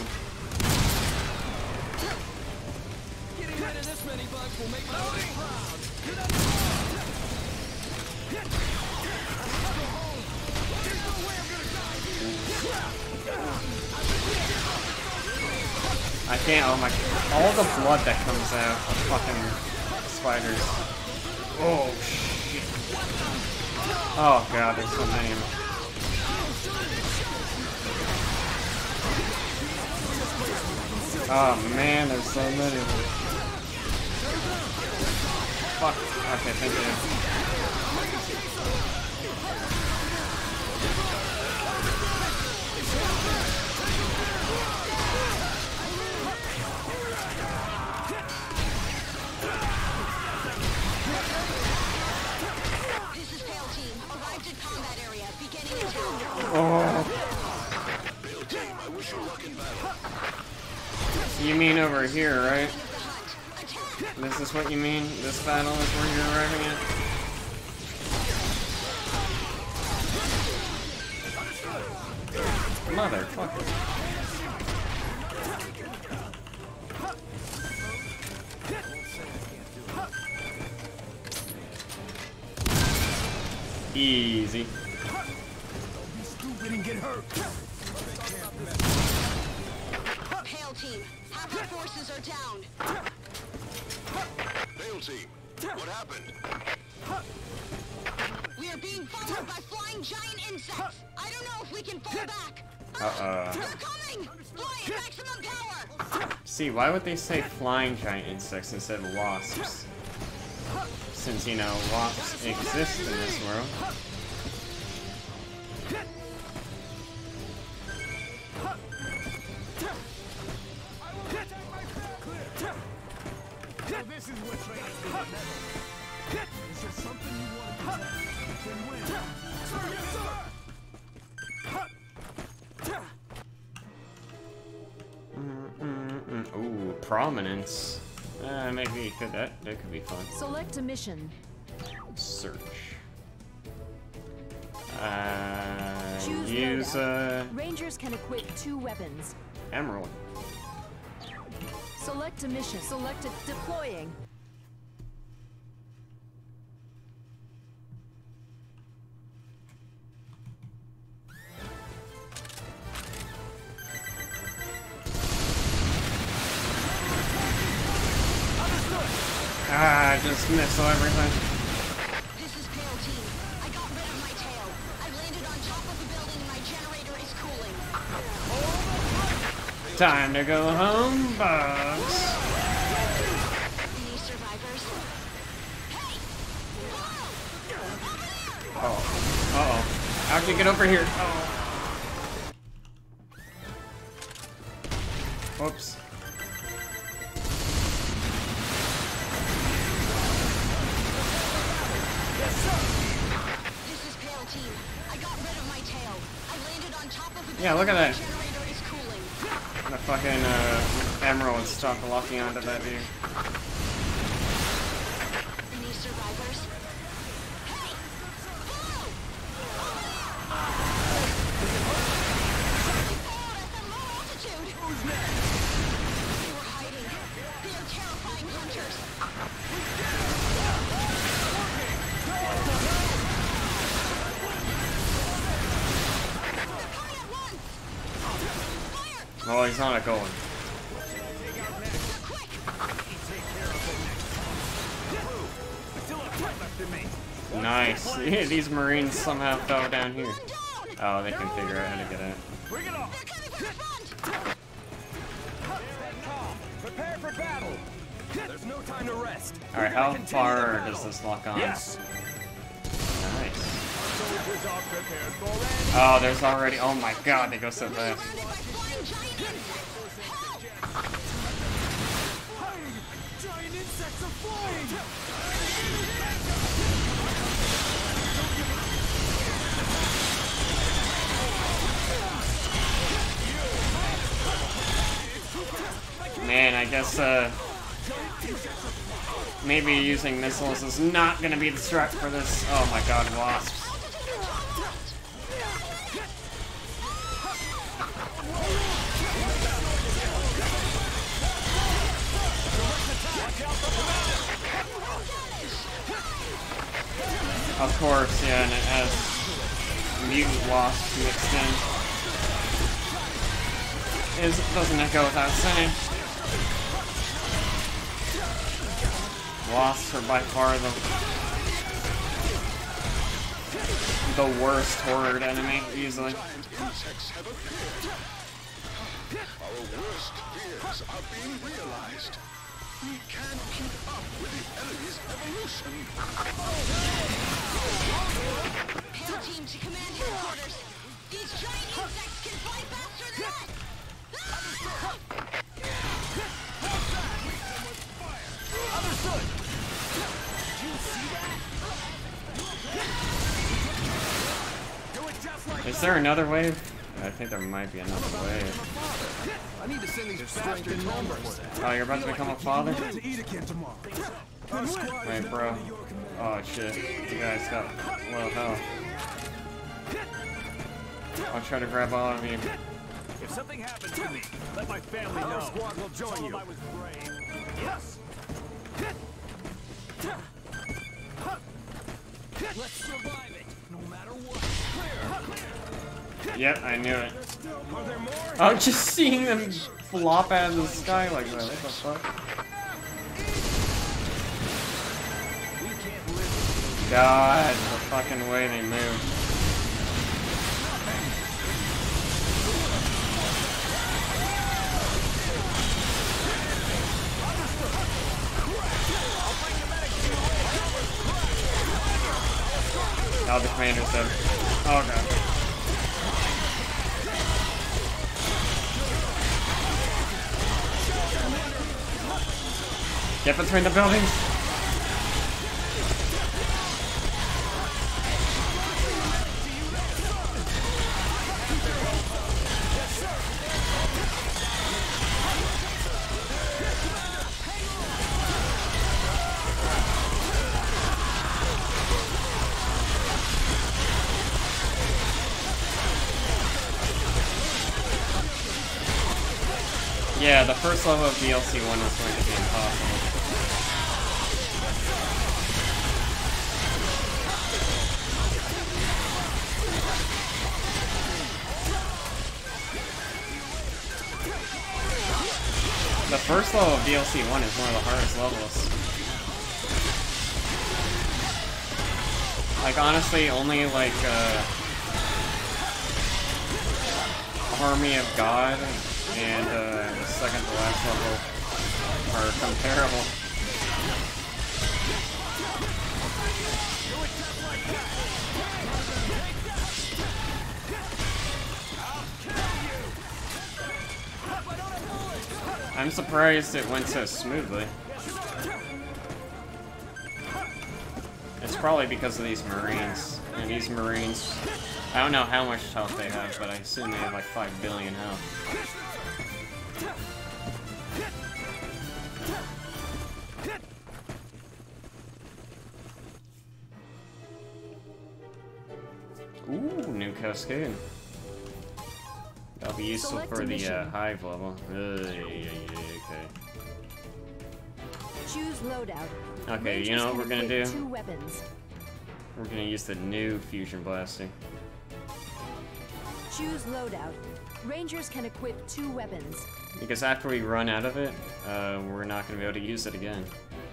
Getting rid of this many bugs will make my wife proud. I can't, oh my, all the blood that comes out of fucking spiders. Oh shit. Oh god, there's so many of them. Oh man, there's so many of them. Fuck. Okay, thank you. This is Pale Team. Arrived at combat area. Beginning attack. Oh. Pale Team, I wish you luck in battle. You mean over here, right? This is what you mean? This battle is where you're arriving at? Motherfucker. Easy. Don't be stupid and get hurt. Pale Team, half our forces are down. Pale Team, what happened? We are being followed by flying giant insects. I don't know if we can fall back. Uh-uh. They're coming! Fly at maximum power! See, why would they say flying giant insects instead of wasps? Since, you know, wasps exist in this world. So this is what training for the medal. Is there something you want to do? Then win. Sir, yes, sir! Mm-mm-mm. Ooh, prominence. Uh, maybe it could, that, that could be fun. Select a mission. Search. Uh, Choose use, loadout. uh, Rangers can equip two weapons. emerald. Select a mission. Select it. Deploying. Ah, just missile everything. This is Pale Team. I got rid of my tail. I landed on top of a building and my generator is cooling. Time to go home, bugs. Any survivors? Hey! Whoa! Oh. Uh-oh. How'd you get over here? Oh. Whoops. This is Pale Team. I got rid of my tail. tail. I landed on top of a Yeah, look at that. generator is cooling. The fucking uh, emerald stuff locking onto that dude. Any survivors? Hey! Whoa! Oh, that's at low altitude! Who's next? They were hiding. They are terrifying hunters. Oh, he's not a going. Nice. These Marines somehow fell down here. Oh, they can figure out how to get out. Bring it on! Prepare for battle! There's no time to rest. Alright, how far does this lock on? Yes. Nice. Soldiers are prepared for any. Oh, there's already. Oh my god, they go so fast. Giant insects are flying! Man, I guess, uh... maybe using missiles is not gonna be the strat for this. Oh my god, wasps. Of course, yeah, and it has mutant wasps mixed in. Is doesn't it go without saying? Wasps are by far the the worst horde enemy, easily. Insects have appeared. Our worst fears are being realized. We can't keep up with the enemy's evolution. Pale team to command headquarters. These giant insects can fly faster than us. Understood! Is there another wave? I think there might be another wave. I need to send these bastards home before that. Oh, you're about to become a father? To eat again tomorrow. Wait, bro. Oh shit. You guys got low health. I'll try to grab all of you. If something happens to me, let my family know. Our squad will join you. I was brave. Yes. Let's survive it, no matter what. Clear. Yep, I knew it. Are there more? Oh, just seeing them flop out of the sky like that. What the fuck? God, the fucking way they move. Oh, the commander's dead. Oh god. Get between the buildings. Yeah, the first level of D L C one was going to be impossible. The first level of D L C one is one of the hardest levels. Like, honestly, only, like, uh... Army of God and, uh, the second to last level are comparable. I'm surprised it went so smoothly. It's probably because of these Marines. And these Marines I don't know how much health they have, but I assume they have like five billion health. Ooh, new cascade. That'll be useful Select for a the uh, mission. hive level. Uh, yeah, yeah, yeah, okay. Choose loadout. Okay, you Rangers know what can we're gonna equip do? Two weapons. We're gonna use the new fusion blaster. Choose loadout. Rangers can equip two weapons. Because after we run out of it, uh, we're not gonna be able to use it again.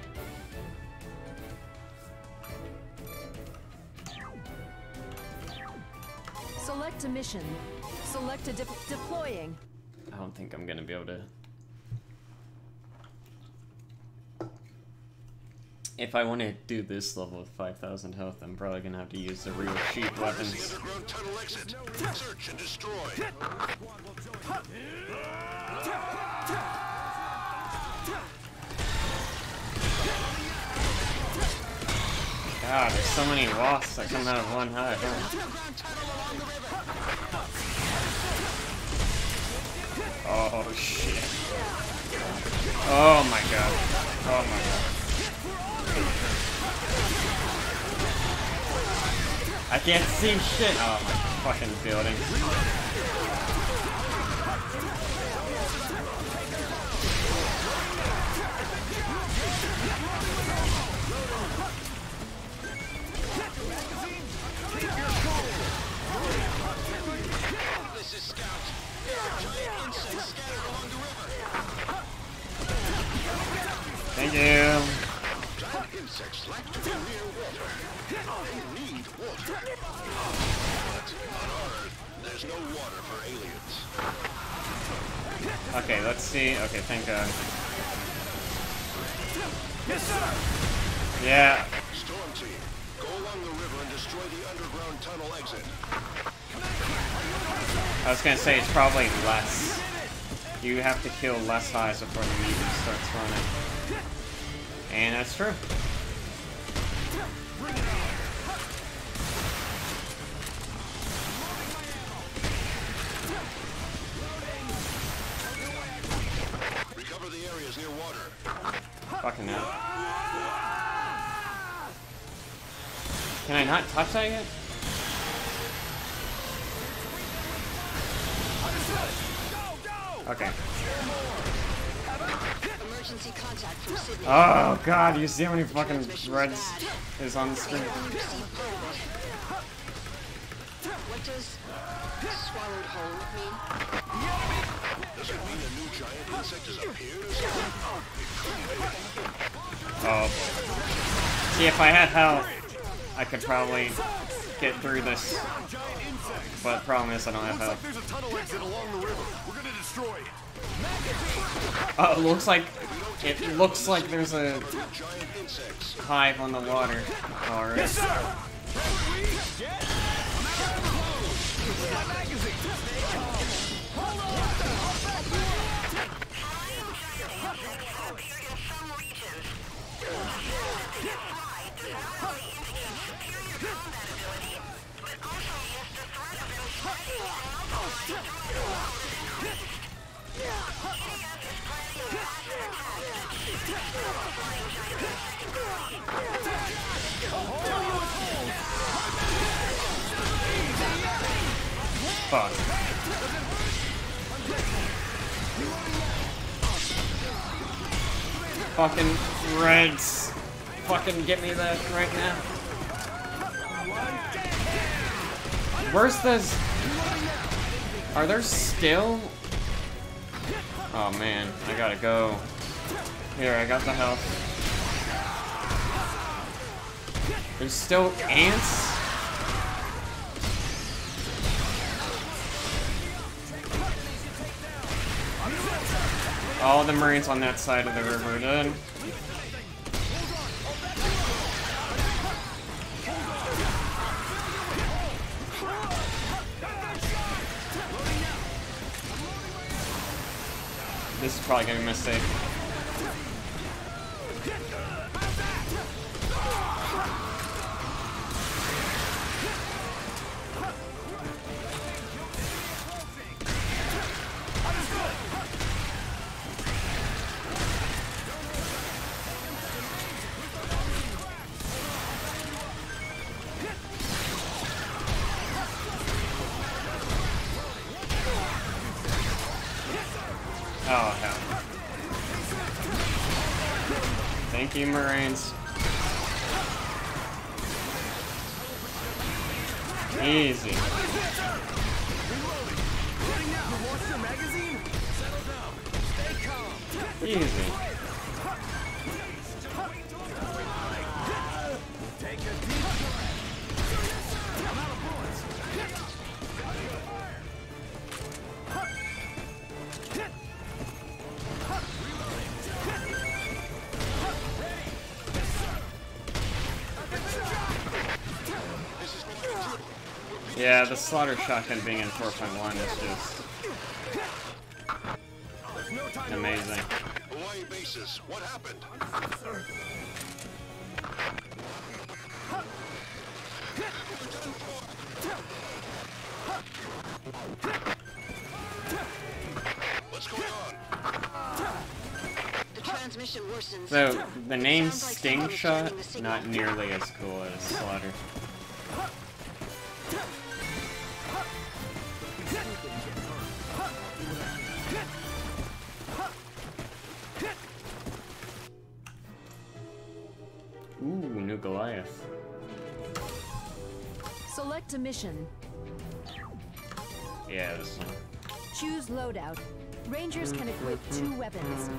Select a mission. Select a de deploying. I don't think I'm gonna be able to. If I want to do this level with five thousand health, I'm probably gonna have to use the real cheap Where's the weapons. underground tunnel exit? Search and destroy. God, there's so many wasps that come out of one hive, huh? Oh shit. Oh my god. Oh my god. I can't see shit. Oh my fucking building. This is Scout. Giant insects scattered along the river. Thank you. Giant insects like to be near water. They need water. But on our Earth, there's no water for aliens. Okay, let's see. Okay, thank god. Yes, sir! Yeah. Storm team, go along the river and destroy the underground tunnel exit. I was gonna say it's probably less. You have to kill less hives before the mutant starts running. And that's true. Recover the areas near water. Fucking hell. Can I not touch that yet? Okay. Emergency contact from Sydney. Oh god, you see how many fucking Transmission's reds bad. is on the screen? I only received part of it. What does swallowed whole mean? Does it mean a new giant insect has appeared or something? Oh boy. See, if I had health, I could probably get through this. But the problem is I don't have Looks like health. there's a tunnel exit along the river. We're gonna destroy it. Oh, it looks like it looks like there's a Giant insects. hive on the water. Alright. Yes, sir! Get my magazine! Fuck. Fucking reds. Fucking get me that right now. Where's this? Are there still? Oh man, I gotta go. Here, I got the health. There's still ants? All the Marines on that side of the river are done. This is probably gonna be a mistake. Oh, hell. Thank you, Marines. Easy. Easy. Take a deep breath. I'm out of bullets. Yeah, the slaughter shotgun being in four point one is just amazing. Hawaii bases, what happened? What's going on? The transmission worsens. So, the name Sounds like Sting someone is Shot, jamming the signal. not nearly as cool as Slaughter. Ooh, new Goliath. Select a mission. Yeah, this one. Choose loadout. Rangers can equip two weapons.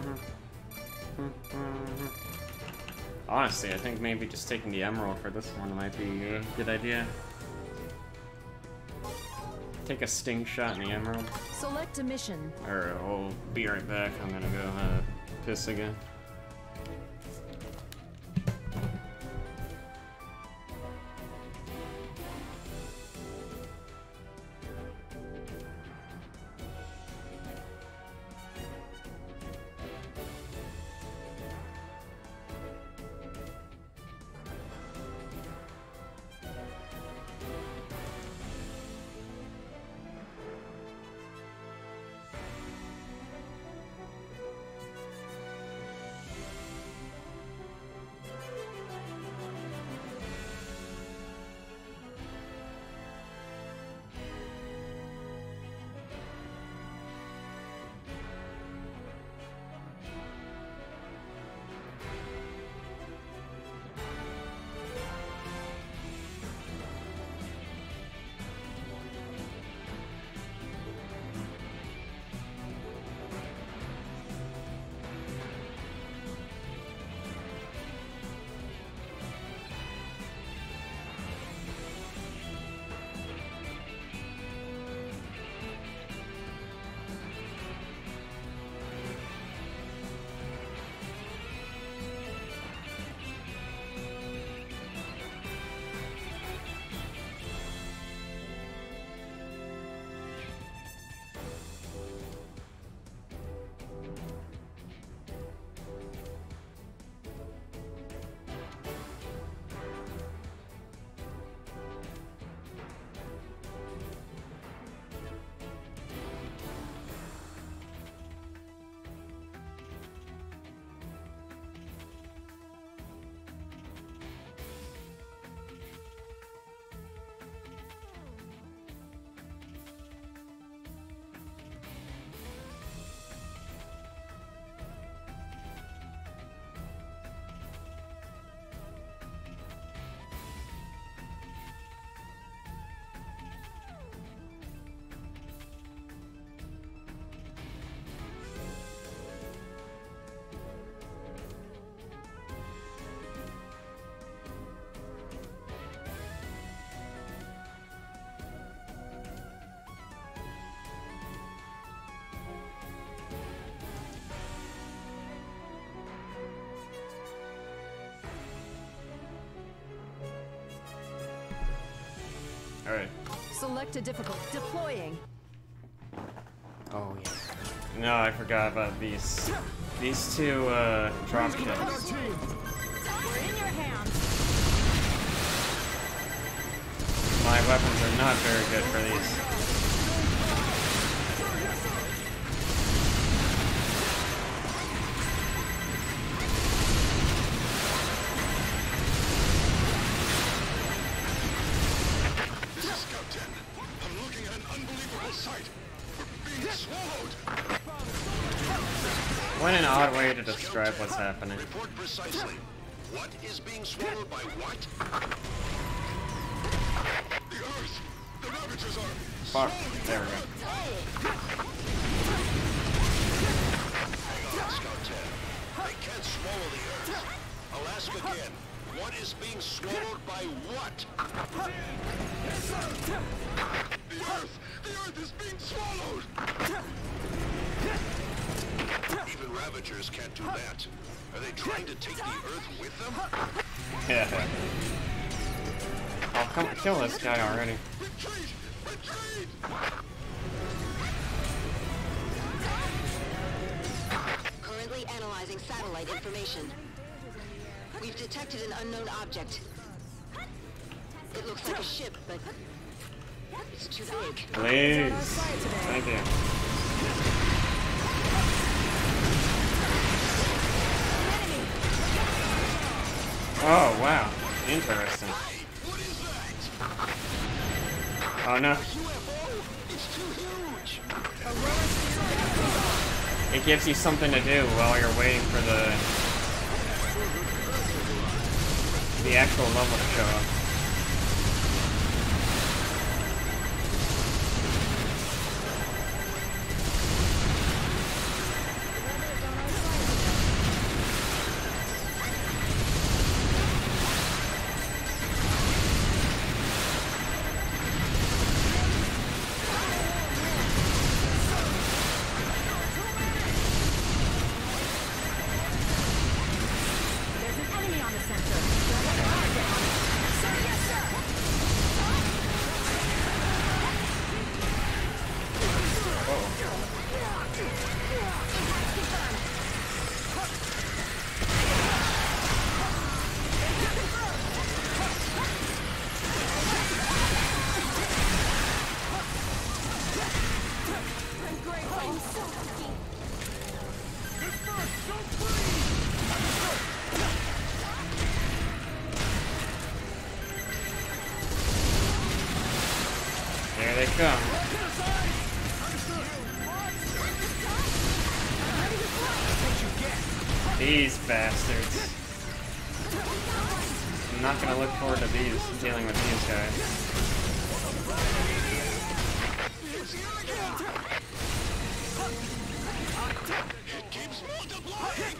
Honestly, I think maybe just taking the Emerald for this one might be a good idea. Take a Sting Shot in the Emerald. Select a mission. Or we'll be right back. I'm gonna go uh, piss again. Alright. Select a difficult. Deploying. Oh, yeah. No, I forgot about these. These two, uh, drop kits. We're in your hands. My weapons are not very good for these. I'm looking at an unbelievable sight. We're being swallowed. What an odd way to describe what's happening. Report precisely. What is being swallowed by what? The Earth! The Ravagers are... Fuck. There we go. Hang on, Scout ten. They can't swallow the Earth. I'll ask again. What is being swallowed by what? Yes, sir. The Earth! The Earth is being swallowed! Even Ravagers can't do that. Are they trying to take the Earth with them? Yeah. Oh, come kill this guy already. Retreat! Retreat! Currently analyzing satellite information. We've detected an unknown object. It looks like a ship, but it's too big. Please. Thank you. Oh, wow. Interesting. What is that? Oh, no. U F O? It's too huge! It gives you something to do while you're waiting for the... the actual level to show up. There's an enemy on the center. There they come. These bastards. I'm not gonna look forward to these, dealing with these guys. It keeps multiplying!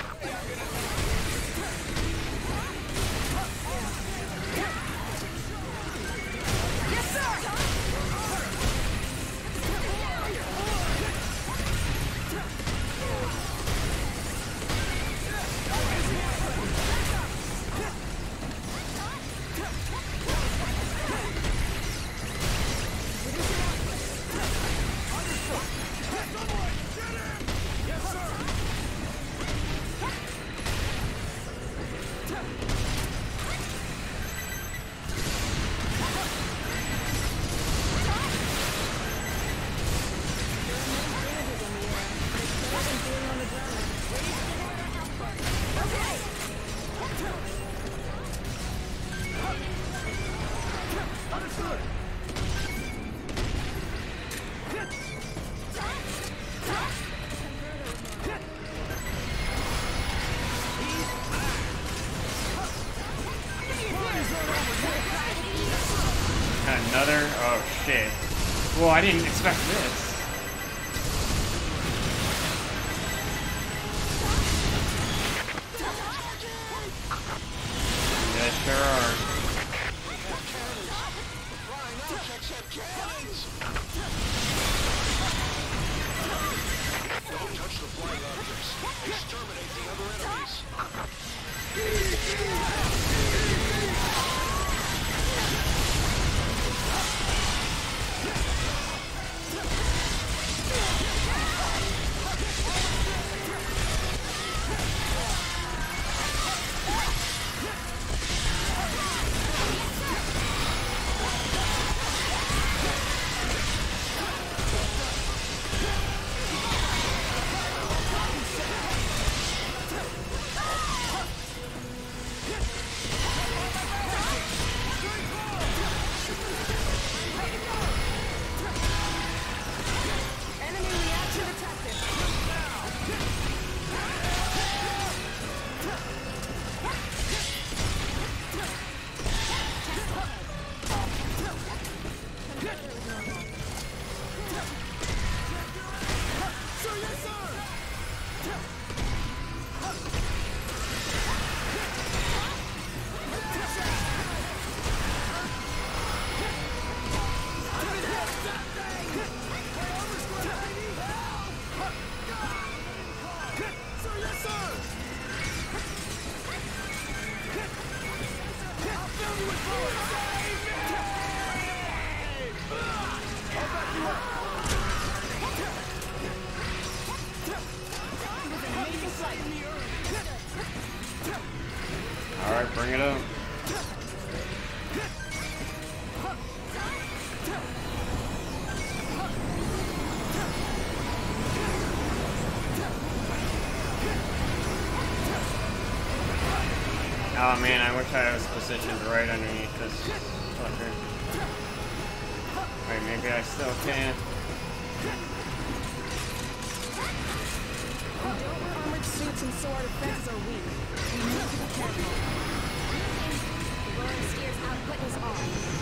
Another? Oh shit. Well, I didn't expect this. Yeah, sure are. Flying objects have cannons! Don't touch the flying objects. Exterminate the other enemies! Oh man, I wish I was positioned right underneath this fucker. Wait, maybe I still can. We don't wear armored suits and so our defenses are weak. We need to be careful. The Roaring Steer's output is on.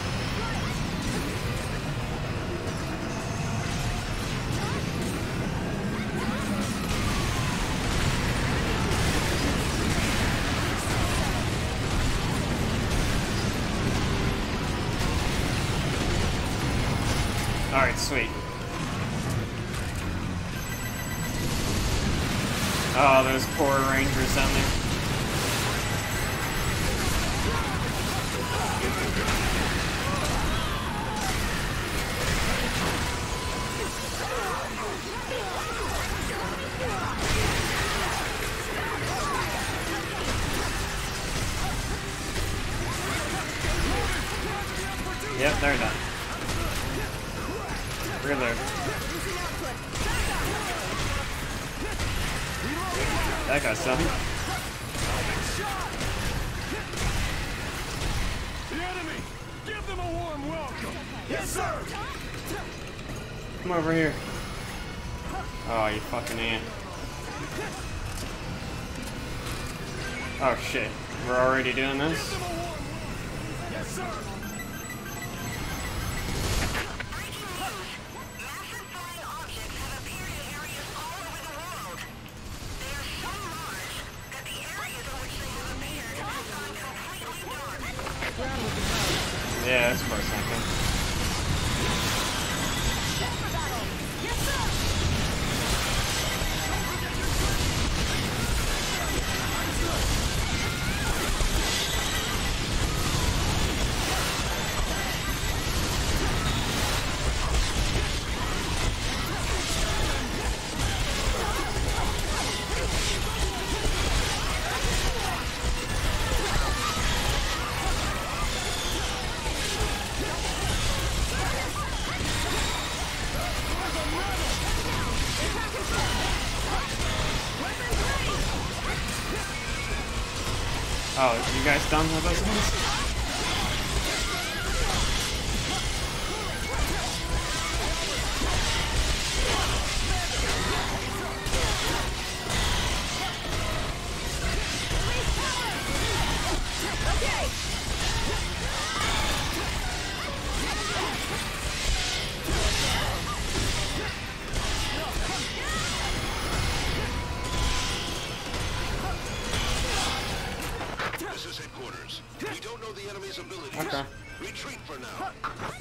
Alright, sweet. Oh, those poor Rangers down there. Yep, they're done. Reload. That got something. The enemy! Give them a warm welcome! Yes, sir! Come over here. Oh, you fucking ant. Oh shit. We're already doing this? Yes, sir! Yeah, that's for a second. Oh, you guys done with those ones? We don't know the enemy's abilities. Okay. Retreat for now.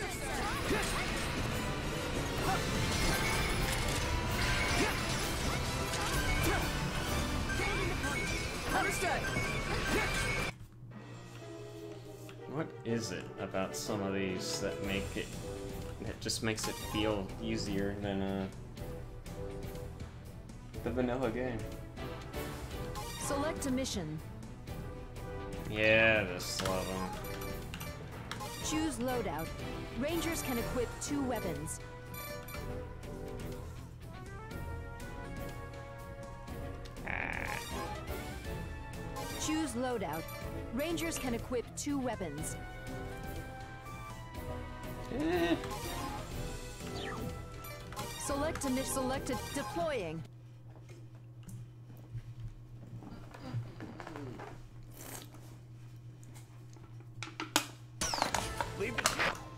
Understood. What is it about some of these that make it, that just makes it feel easier than uh, the vanilla game? Select a mission. Yeah, this level. Choose loadout. Rangers can equip two weapons. Ah. Choose loadout. Rangers can equip two weapons. Eh. Select a mission. Selected. Deploying. Leave it.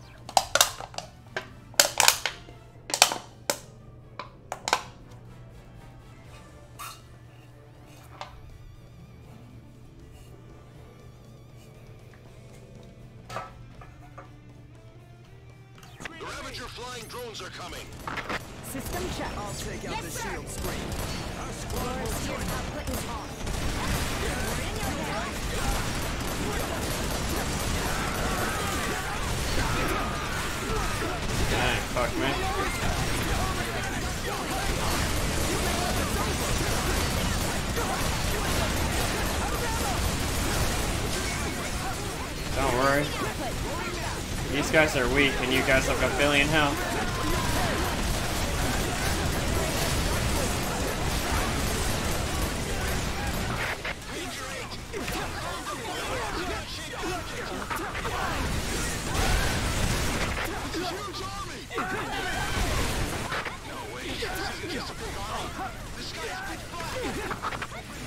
The Ravager flying drones are coming. System check. I'll take out the shield screen. Roaring Steer's output is on. We're in your head. Dang, fuck me. Don't worry. These guys are weak and you guys have a billion health. way. This isn't just a big army. This guy's big flag.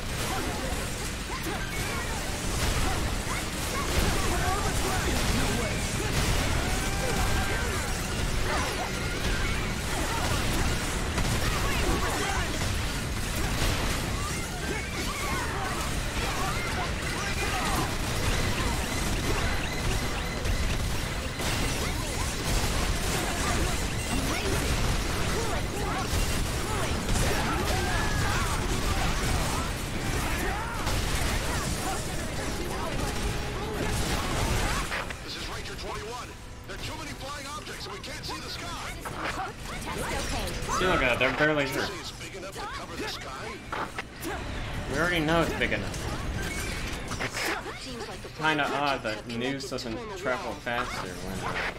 See, look at that, they're barely here. We already know it's big enough. It's kinda odd that news doesn't travel faster when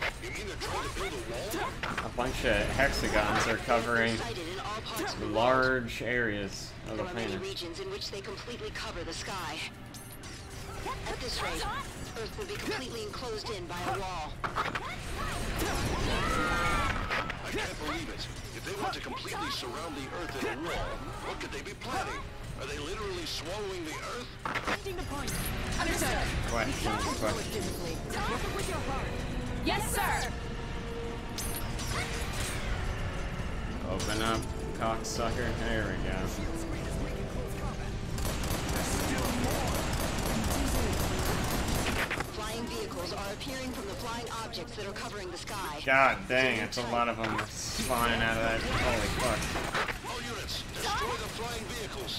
uh, a bunch of hexagons are covering large areas of the planet. Regions in which they completely cover the sky. At this rate, Earth will be completely enclosed in by a wall. I can't believe it. If they want to completely surround the Earth in a wall, what could they be planning? Are they literally swallowing the Earth? Understood. Question, question. Yes, sir. Open up, cocksucker. There we go. Flying vehicles are appearing from the flying objects that are covering the sky. God dang, it's a lot of them spawning out of that. Holy fuck. All units, destroy the flying vehicles.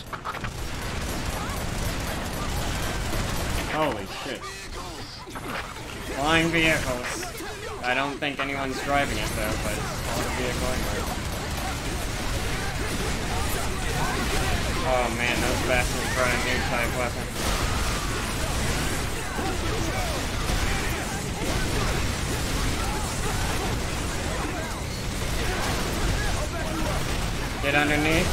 Holy shit. Flying vehicles. I don't think anyone's driving it though, but it's all the vehicle anyway. Oh man, those bastards brought a new type weapon. Get underneath.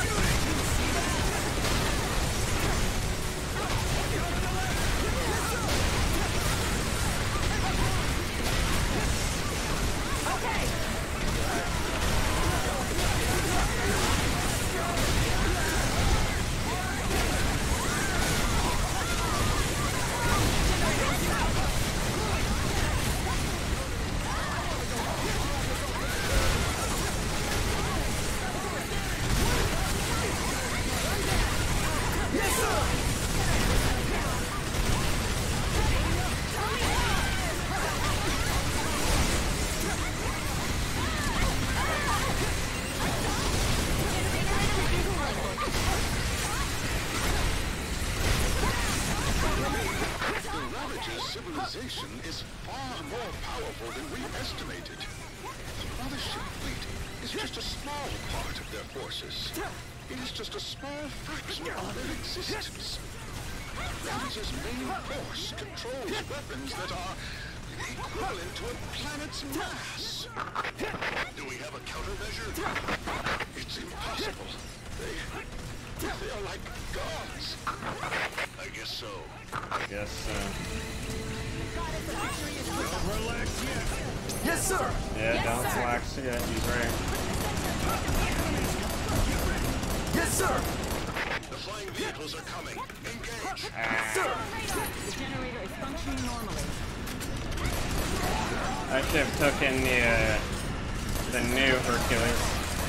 Civilization is far more powerful than we estimated. The mothership fleet is just a small part of their forces. It is just a small fraction of their existence. Ravager's main force controls weapons that are equivalent to a planet's mass. Do we have a countermeasure? It's impossible. They... they are like gods. I guess so. I guess, uh... Relax yet. Yes, sir. yeah, Yes, don't sir. relax yet, he's right. Yes, sir. The flying vehicles are coming. Engage. Ah, Sir. The generator is functioning normally. I should have taken the, uh, the new Hercules.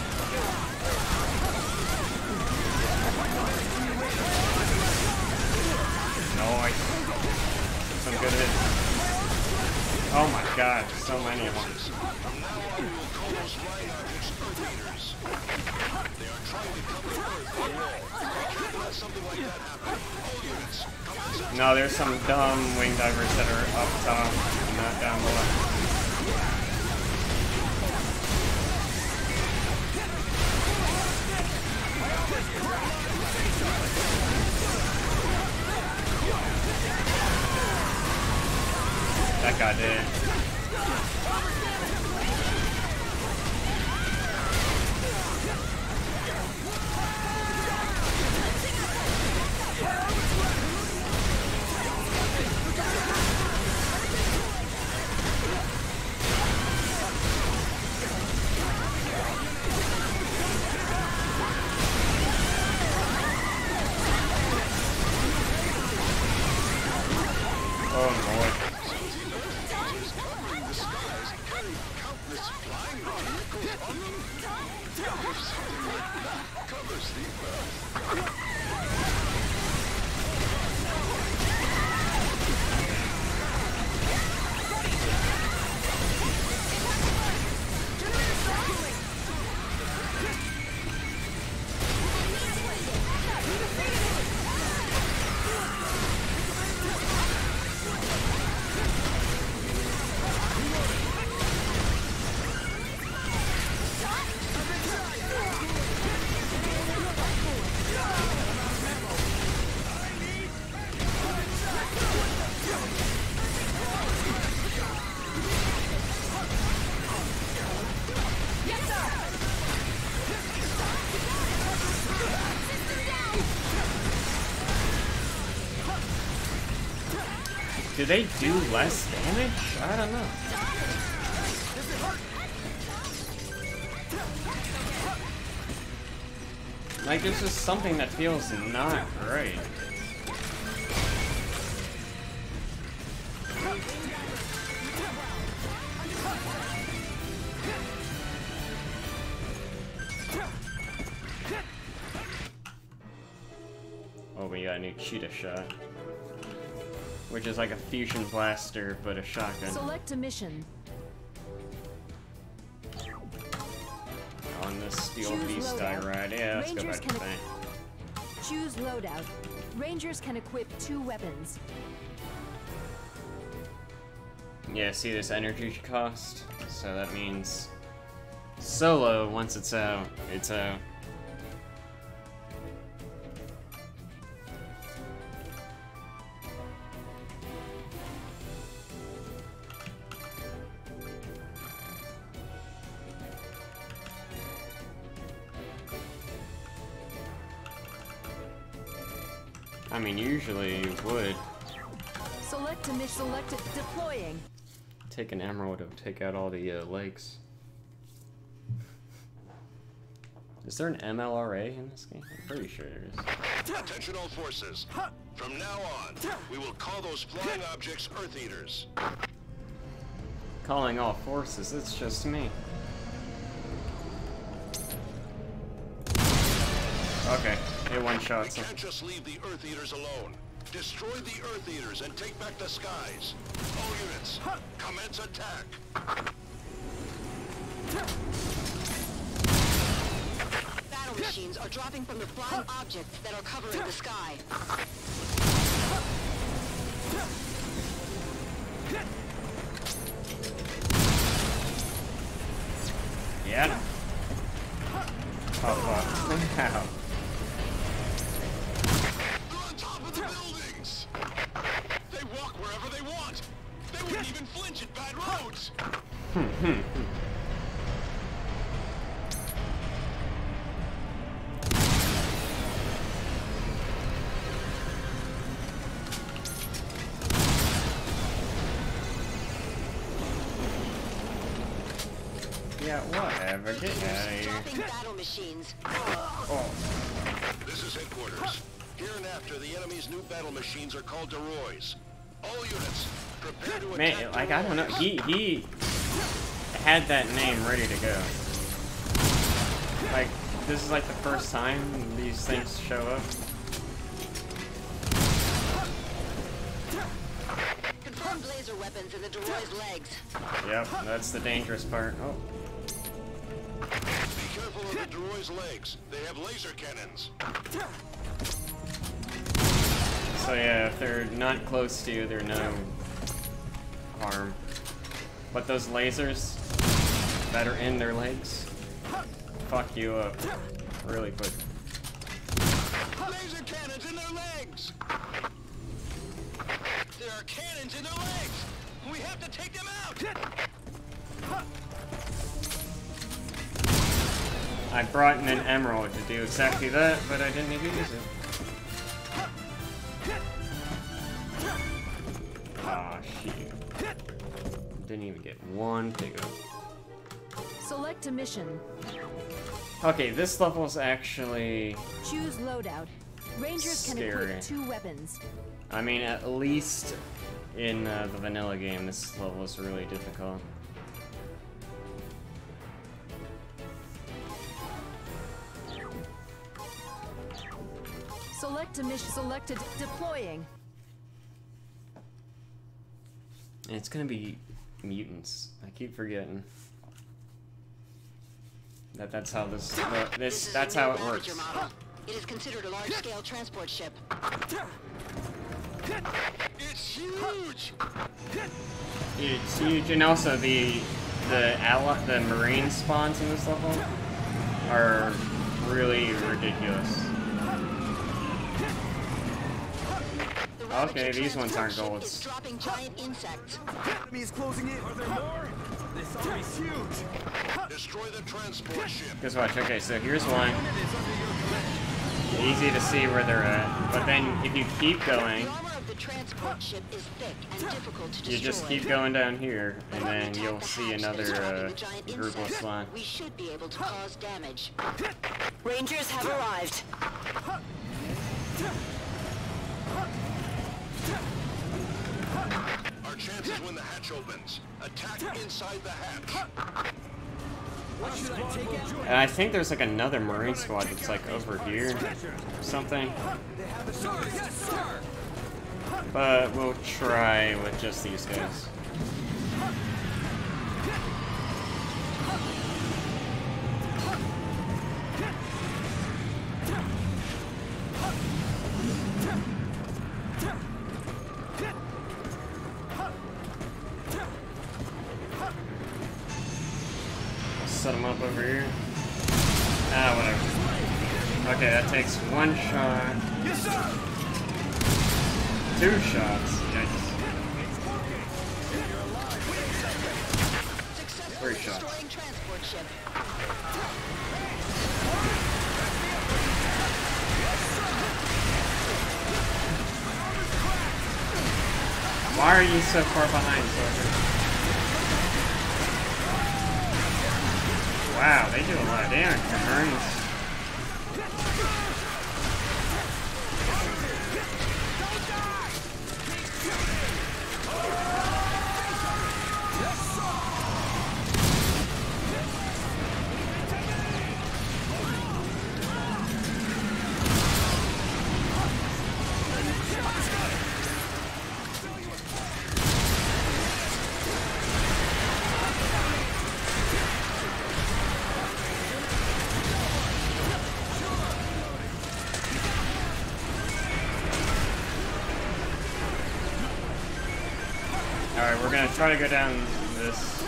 Nice. Some good hits. Oh my god, so many of them. From now on, we will call those flying objects Earth Eaters. They are trying to cover Earth with a wall. We can't let something like that happen. All units, come inside. No, there's some dumb wing divers that are up top, not down below. That guy did. on them? Cover, Steve. Do they do less damage? I don't know. Like, there's just something that feels not right. Oh, we got a new cheetah shot. Which is like a fusion blaster, but a shotgun. Select a mission. On this steel Choose beast I loadout. ride. Yeah, let's Rangers go back to can thing. Choose loadout. Rangers can equip two weapons. Yeah, see this energy cost? So that means solo, once it's out, it's out. I mean, usually you would Select a mission. Select it. Deploying. take an emerald to take out all the uh, legs. Is there an M L R A in this game? I'm pretty sure there is. Attention all forces. From now on, we will call those flying objects Earth Eaters. Calling all forces, it's just me. Okay, it We one-shots him. can't just leave the Earth Eaters alone. Destroy the Earth Eaters and take back the skies. All units, commence attack. Battle machines are dropping from the flying objects that are covering the sky. Yeah. Oh fuck. Ow. They're on top of the buildings. They walk wherever they want. They wouldn't even flinch at bad roads. Yeah, whatever. Get out of here. Dropping battle machines. Oh. This is headquarters. Here and after, the enemy's new battle machines are called Deroys. All units, prepare to Man, attack like, I don't know. Deroys. He, he had that name ready to go. Like, this is like the first time these things show up. Confirmed laser weapons in the Deroy's legs. Yep, that's the dangerous part. Oh. Be careful of the Deroy's legs. They have laser cannons. So yeah, if they're not close to you, they're no harm. But those lasers that are in their legs fuck you up really quick. Laser cannons in their legs! There are cannons in their legs! We have to take them out! I brought in an emerald to do exactly that, but I didn't even use it. Aw, shit. Didn't even get one pickup. Select a mission. Okay, this level's actually... Choose loadout. Rangers can Scary. equip two weapons. I mean, at least in uh, the vanilla game, this level is really difficult. Select a mission. Selected. Deploying. And it's gonna be mutants. I keep forgetting that that's how this uh, this, This is that's a new how it works. Ravager model. It is considered a large-scale transport ship. It's huge! It's huge, and also the the ally, the marine spawns in this level are really ridiculous. The Ravager Okay, these ones aren't transport golds. ship is dropping giant insects. Enemy is closing in. Are there more? This army's huge. Destroy the transport ship. Just watch. Okay, so here's one. Easy to see where they're at, but then if you keep going, The armor of the transport ship is thick and difficult to destroy. you just keep going down here, and When we then attack you'll the see hatch that another is dropping uh, the giant group will insects, spawn. We should be able to cause damage. Rangers have arrived. Our chances when the hatch opens. Attack inside the hatch. What should I take out? And I think there's like another marine squad that's like over here or something. Sir, yes, sir! But we'll try with just these guys. Set them up over here. Ah, whatever. Okay, that takes one shot. Yes, sir. Two shots. Yikes. Successfully Three shots. destroying transport ship. Why are you so far behind, soldier? Wow, they do a lot of damage to Marines. Alright, we're gonna try to go down this.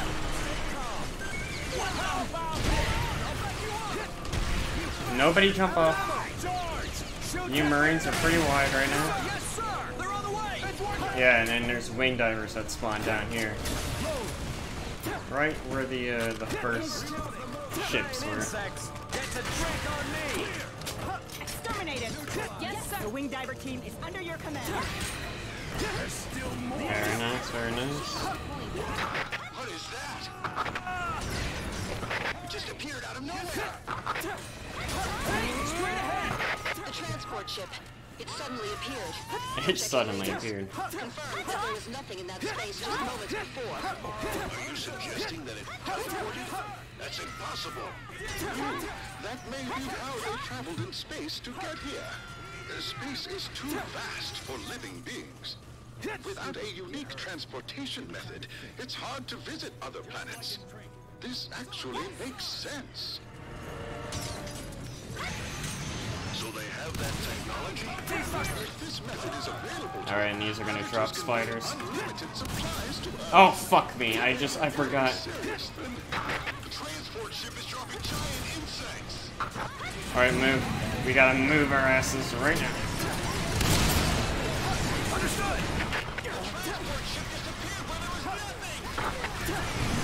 Nobody jump off. You Marines are pretty wide right now. Yes, sir! They're on the way! Yeah, and then there's wing divers that spawn down here. Right where the uh, the first ships were. Insects! It's a trick on me! Exterminated! Yes, sir! The wing diver team is under your command. There's still more! Very nice, very nice. What is that? It just appeared out of nowhere. Straight ahead! The transport ship. It suddenly appeared. It suddenly appeared. Confirmed that there was nothing in that space just moments before. Are you suggesting that it teleported? That's impossible. That may be how they traveled in space to get here. Uh, Space is too vast for living beings. Without a unique transportation method, it's hard to visit other planets. This actually makes sense. So they have that technology? If this method is available to Alright, and these are gonna drop spiders. unlimited supplies to Oh, fuck me. I just, I forgot. serious, then the transport ship is dropping giant insects. Alright, move. We gotta move our asses right now. Understood! Transport ship disappeared where there was nothing.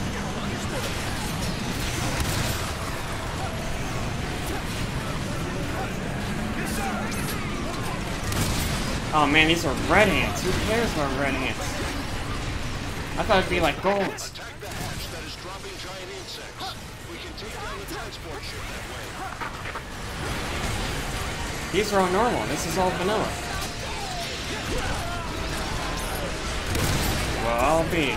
Oh man, these are red ants. Who cares about red ants? I thought it'd be like golds. Attack the hatch that is dropping giant insects. We can take down the transport ship that way. These are all normal. This is all vanilla. Well, I'll be.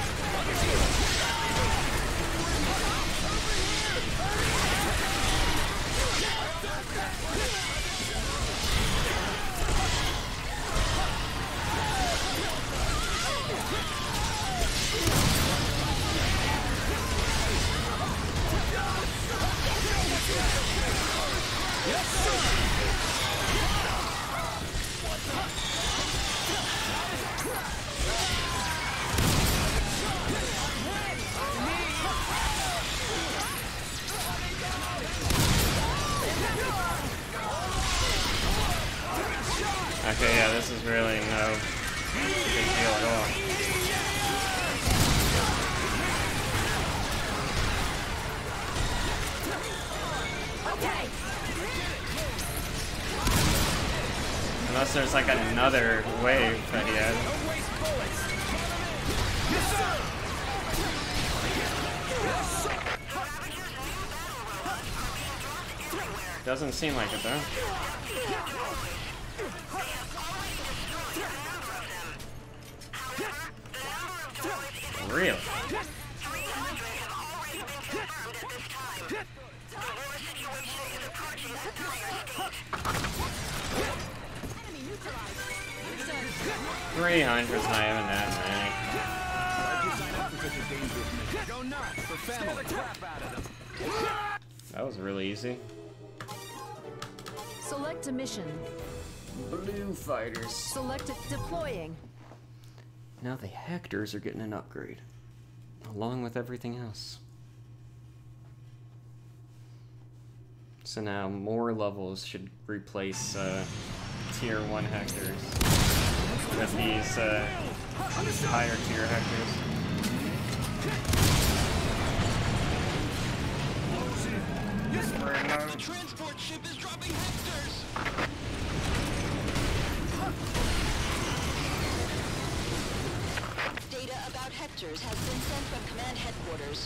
Okay, yeah, this is really no big deal at all. Okay. Unless there's like another wave that he had. Don't waste bullets. Yes, sir. Yes, sir. Doesn't seem like it though. Really? Three hundred's not even that many. Why'd you sign up for such a dangerous mission? Go nuts for family. Crap out of them. That was really easy. Select a mission. Blue fighters. Select it. Deploying. Now the Hectors are getting an upgrade, along with everything else. So now more levels should replace uh, tier one Hectors with these uh, higher tier Hectors. The transport ship is dropping Hectors! Data about Hectors has been sent from command headquarters.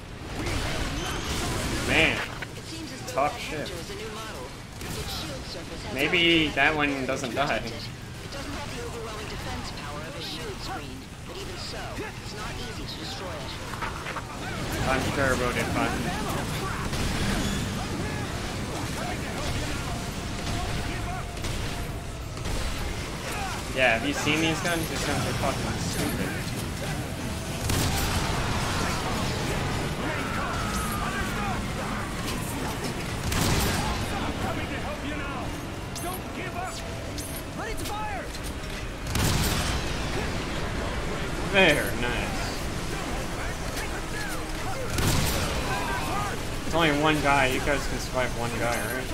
Man, It seems as though tough that shit. Hector is a new model. Its shield surface has Maybe outdated that one capabilities doesn't to die. protect It. It doesn't have the overwhelming defense power of a shield screen, but even so, it's not easy to destroy it. I'm sure we'll get fun. Yeah, have you seen these guns? These guns are fucking stupid. Coming to help you now. Don't give up. Ready to fire. There, nice. It's only one guy. You guys can survive one guy, right?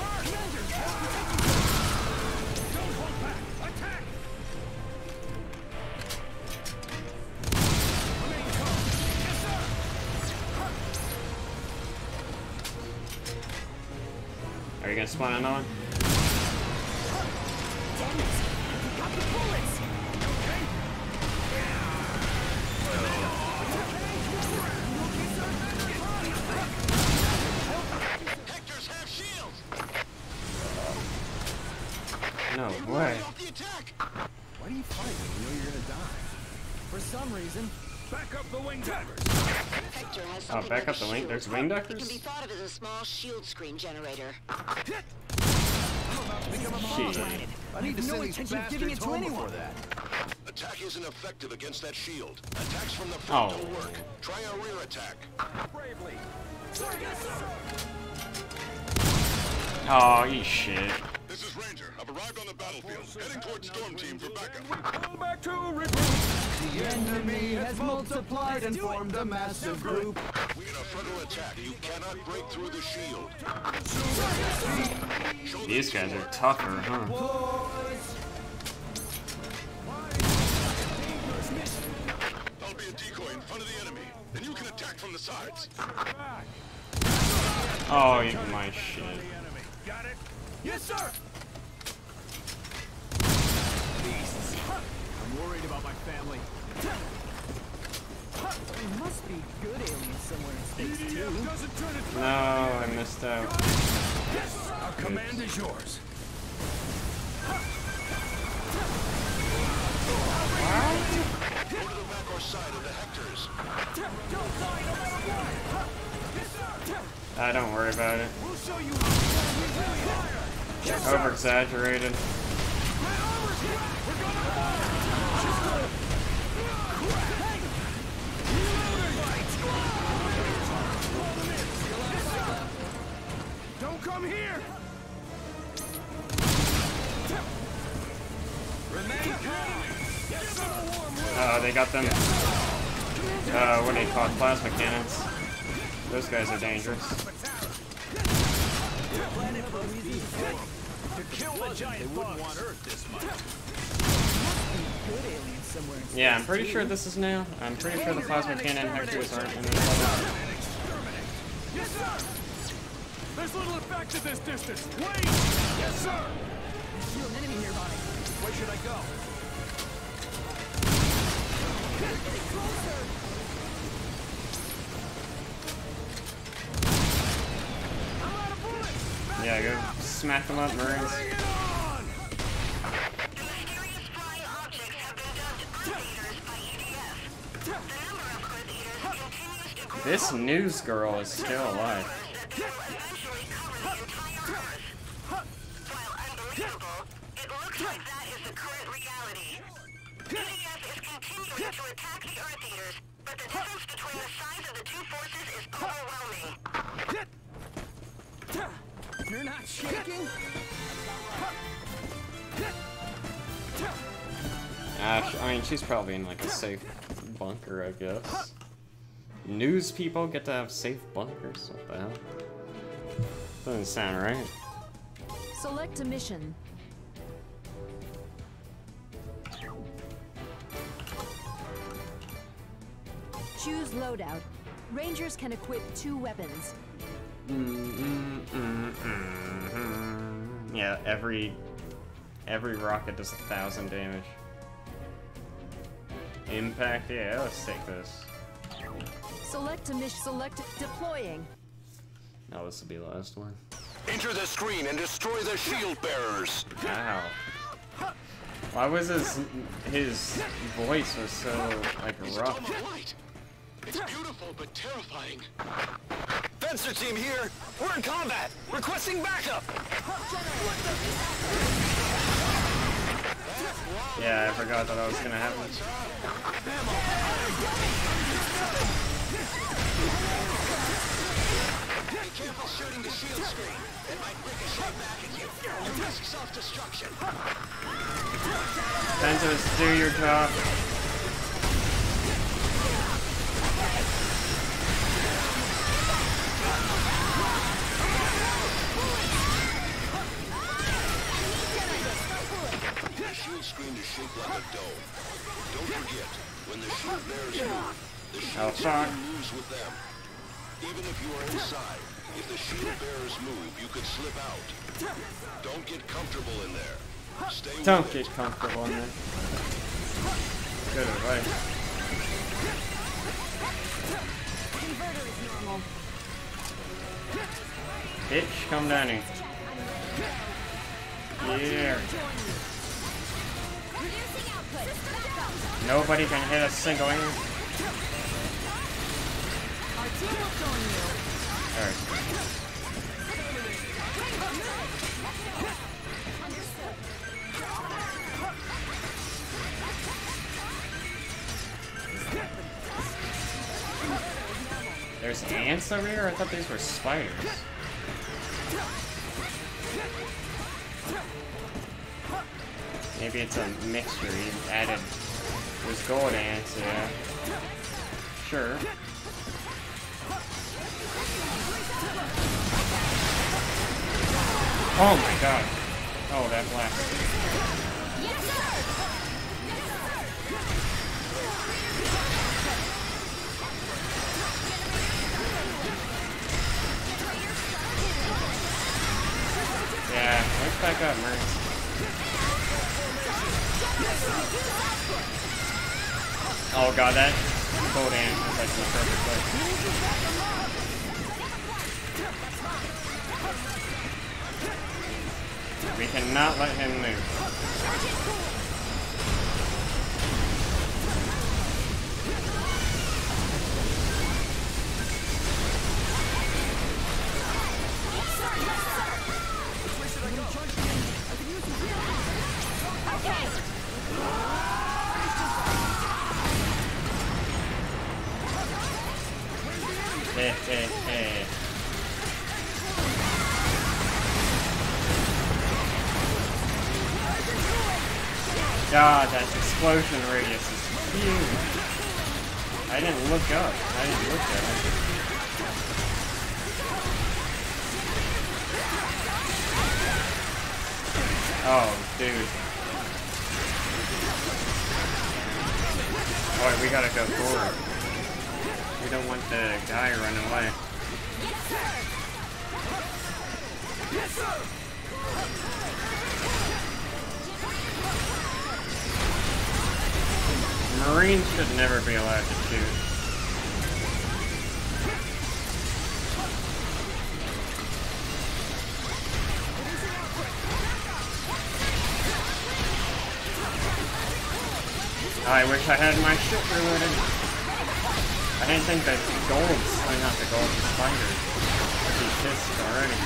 Are you gonna spawn another one? Damn it. Got the bullets. Hectors have shields! No way. Off the attack! Why do you fight when you know you're gonna die? For some reason. Back up the wing divers. Hector has Oh, something back like up the a wing. shield. There's wing It can duckers? be thought of as a small shield screen generator. Shit. I need to send these bastards home before that. Attack isn't effective against that shield. Attacks from the front Oh. don't work. Try a rear attack. Bravely. Oh, you shit. This is Ranger. I've arrived on the battlefield, heading towards Storm Team for backup. Go back to regroup. The enemy has multiplied and formed a massive group. In a frontal attack, you cannot break through the shield. Show These them guys your are tougher, huh? I'll be a decoy in front of the enemy. Then you can attack from the sides. Oh, you my shit. Got it? Yes, sir. I'm worried about my family. There must be good aliens somewhere in space too. No, I missed out. Our command is yours. Go to the back or side of the Hectors. Ah, don't worry about it. We'll show you. Over exaggerated. Don't come here. Remain calm. Oh, they got them. Uh, what do you call it? Plasma cannons. Those guys are dangerous. To kill the giant bugs. Want Earth this much. Good aliens somewhere in Yeah, I'm space, pretty too. sure this is new. I'm pretty sure the plasma cannon hectors aren't in this level. Exterminate. Yes, sir. There's little effect at this distance. Wait. Yes, sir. I feel an enemy nearby. Where should I go? Getting closer. I'm out of bullets. Back Yeah, it go up. smack them up, Marines. Bring it on. The mysterious flying objects have been dubbed Earth Eaters by E D F. The number of Earth Eaters continues to grow. This news girl is still alive. That will eventually cover the entire Earth. While unbelievable, it looks like that is the current reality. E D F is continuing to attack the Earth Eaters, but the difference between the size of the two forces is overwhelming. You're not shaking? Uh, sh- I mean, she's probably in like a safe bunker, I guess. News people get to have safe bunkers. What the hell? Doesn't sound right. Select a mission. Choose loadout. Rangers can equip two weapons. Mm, mm, mm, mm, mm. Yeah, every every rocket does a thousand damage. Impact, yeah, let's take this. Select a mission. Select deploying. No, this will be the last one. Enter the screen and destroy the shield bearers. Ow. Why was his his voice was so like rough? Light. It's beautiful but terrifying. Fencer team here. We're in combat. Requesting backup. Yeah, I forgot that I was gonna happen. Be careful shooting the shield screen. It might ricochet back at you and risk self-destruction. Fences, do your job. The shield screen is shaped like a dome. Don't forget, when the shield bearers move, the Oh, shield fuck. screen moves with them. Even if you are inside, if the shield bearers move, you could slip out. Don't get comfortable in there. Stay Don't with get it. comfortable in there. Good advice. Converter is normal. Bitch, come down here. Yeah. Reducing output. Backup. Nobody can hit a single aim. Our team will join you. Alright. There's ants over here? I thought these were spiders. Maybe it's a mixture. He added. There's gold ants, yeah. Sure. Oh my god. Oh, that blast. Yes, sir. Yeah, let's back up, Marines. Oh god, that gold ant is like the perfect place. We cannot let him move. Hey, hey, hey. God, that explosion radius is huge. I didn't look up. I didn't look at it. Oh, dude. Alright, we gotta go forward. We don't want the guy running away. Yes, sir! Marines should never be allowed to shoot. I wish I had my ship reloaded. I didn't think that gold, I mean not the gold, the spider would be pissed already.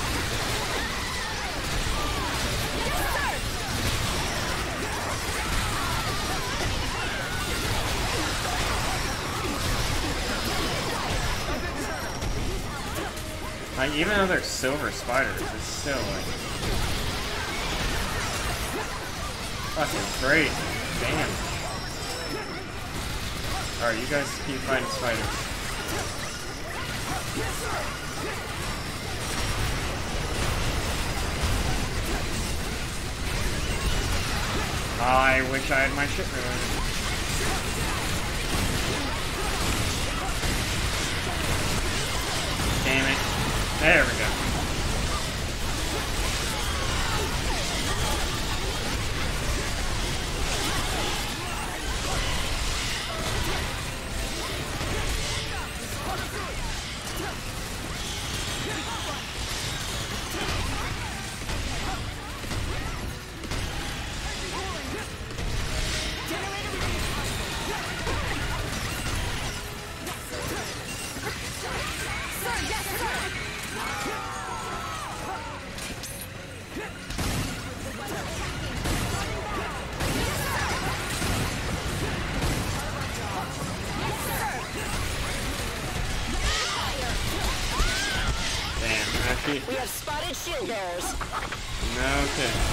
Like, even though they're silver spiders, it's still like fucking great. Damn. Alright, you guys keep fighting spiders. I wish I had my ship reloaded. Damn it. There we go. We have spotted shield bearers. No kidding.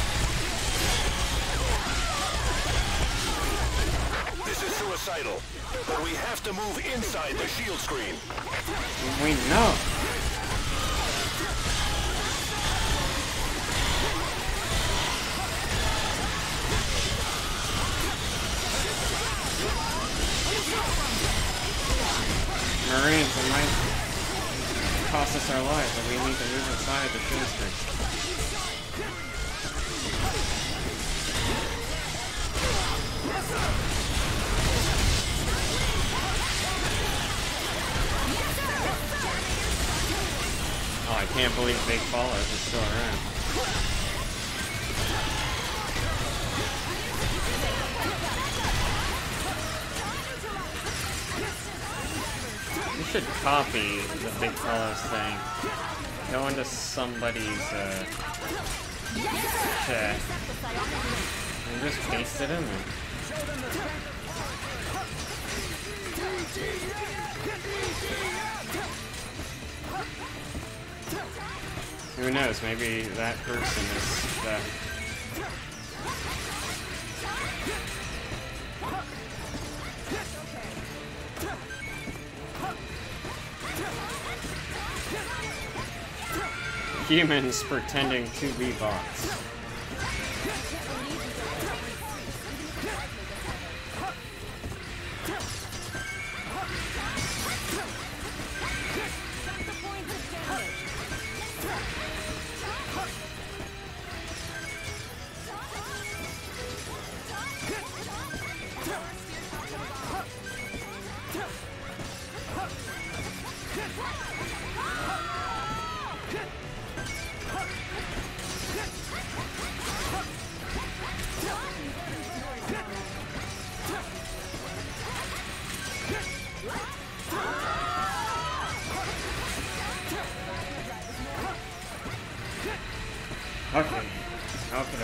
This is suicidal, but we have to move inside the shield screen. We know. Marines, it might cost us our lives, but we need to move inside the shield screen. Oh, I can't believe Big Follows is still around. You should copy the Big Follows thing. Go into somebody's uh, chat and just paste it in there. Who knows, maybe that person is the... humans pretending to be bots. Okay. Okay.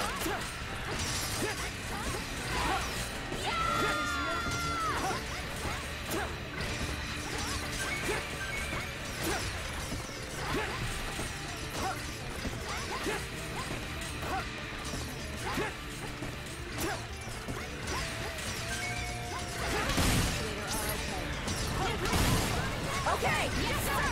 Okay, yes, sir.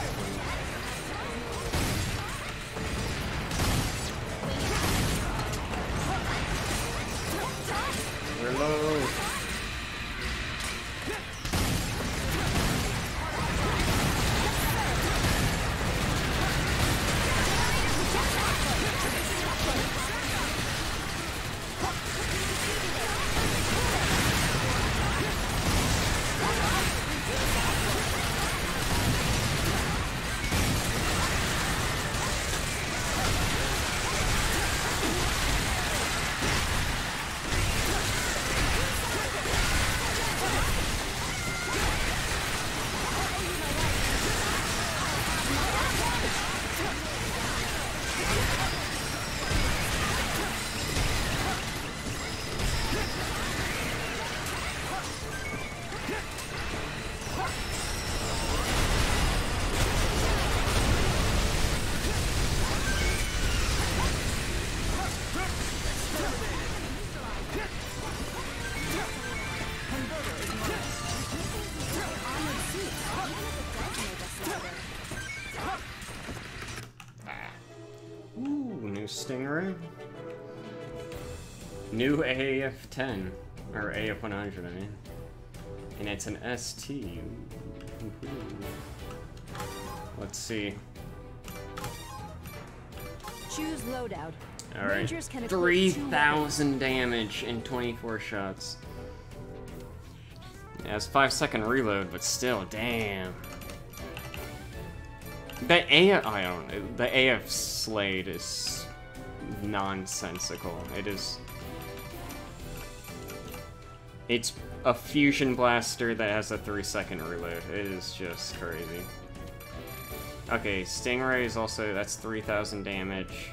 new Stingray. New A A F ten. Or A A F one hundred, I mean. And it's an S T. Let's see. Choose loadout. Alright. Rangers can equip three two thousand damage in twenty-four shots. Yeah, it's five second reload, but still, damn. The A F, I don't know, the A F Slade is nonsensical. It is... It's a fusion blaster that has a three second reload. It is just crazy. Okay, Stingray is also, that's three thousand damage.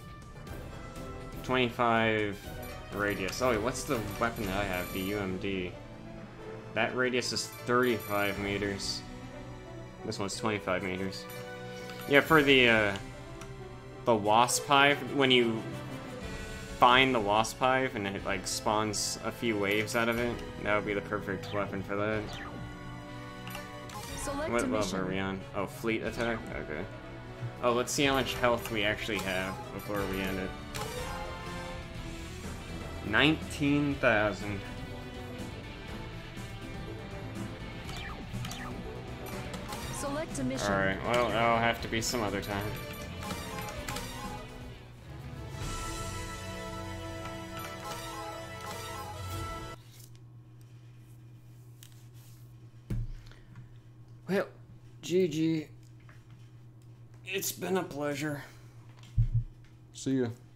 twenty-five radius. Oh, wait, what's the weapon that I have? The U M D. That radius is thirty-five meters. This one's twenty-five meters. Yeah, for the, uh, the Wasp Hive, when you find the Wasp Hive and it, like, spawns a few waves out of it, that would be the perfect weapon for that. Select What a level mission. are we on? Oh, fleet attack? Okay. Oh, let's see how much health we actually have before we end it. nineteen thousand. Select a mission. Alright, well, that'll have to be some other time. Well, G G. It's been a pleasure. See ya.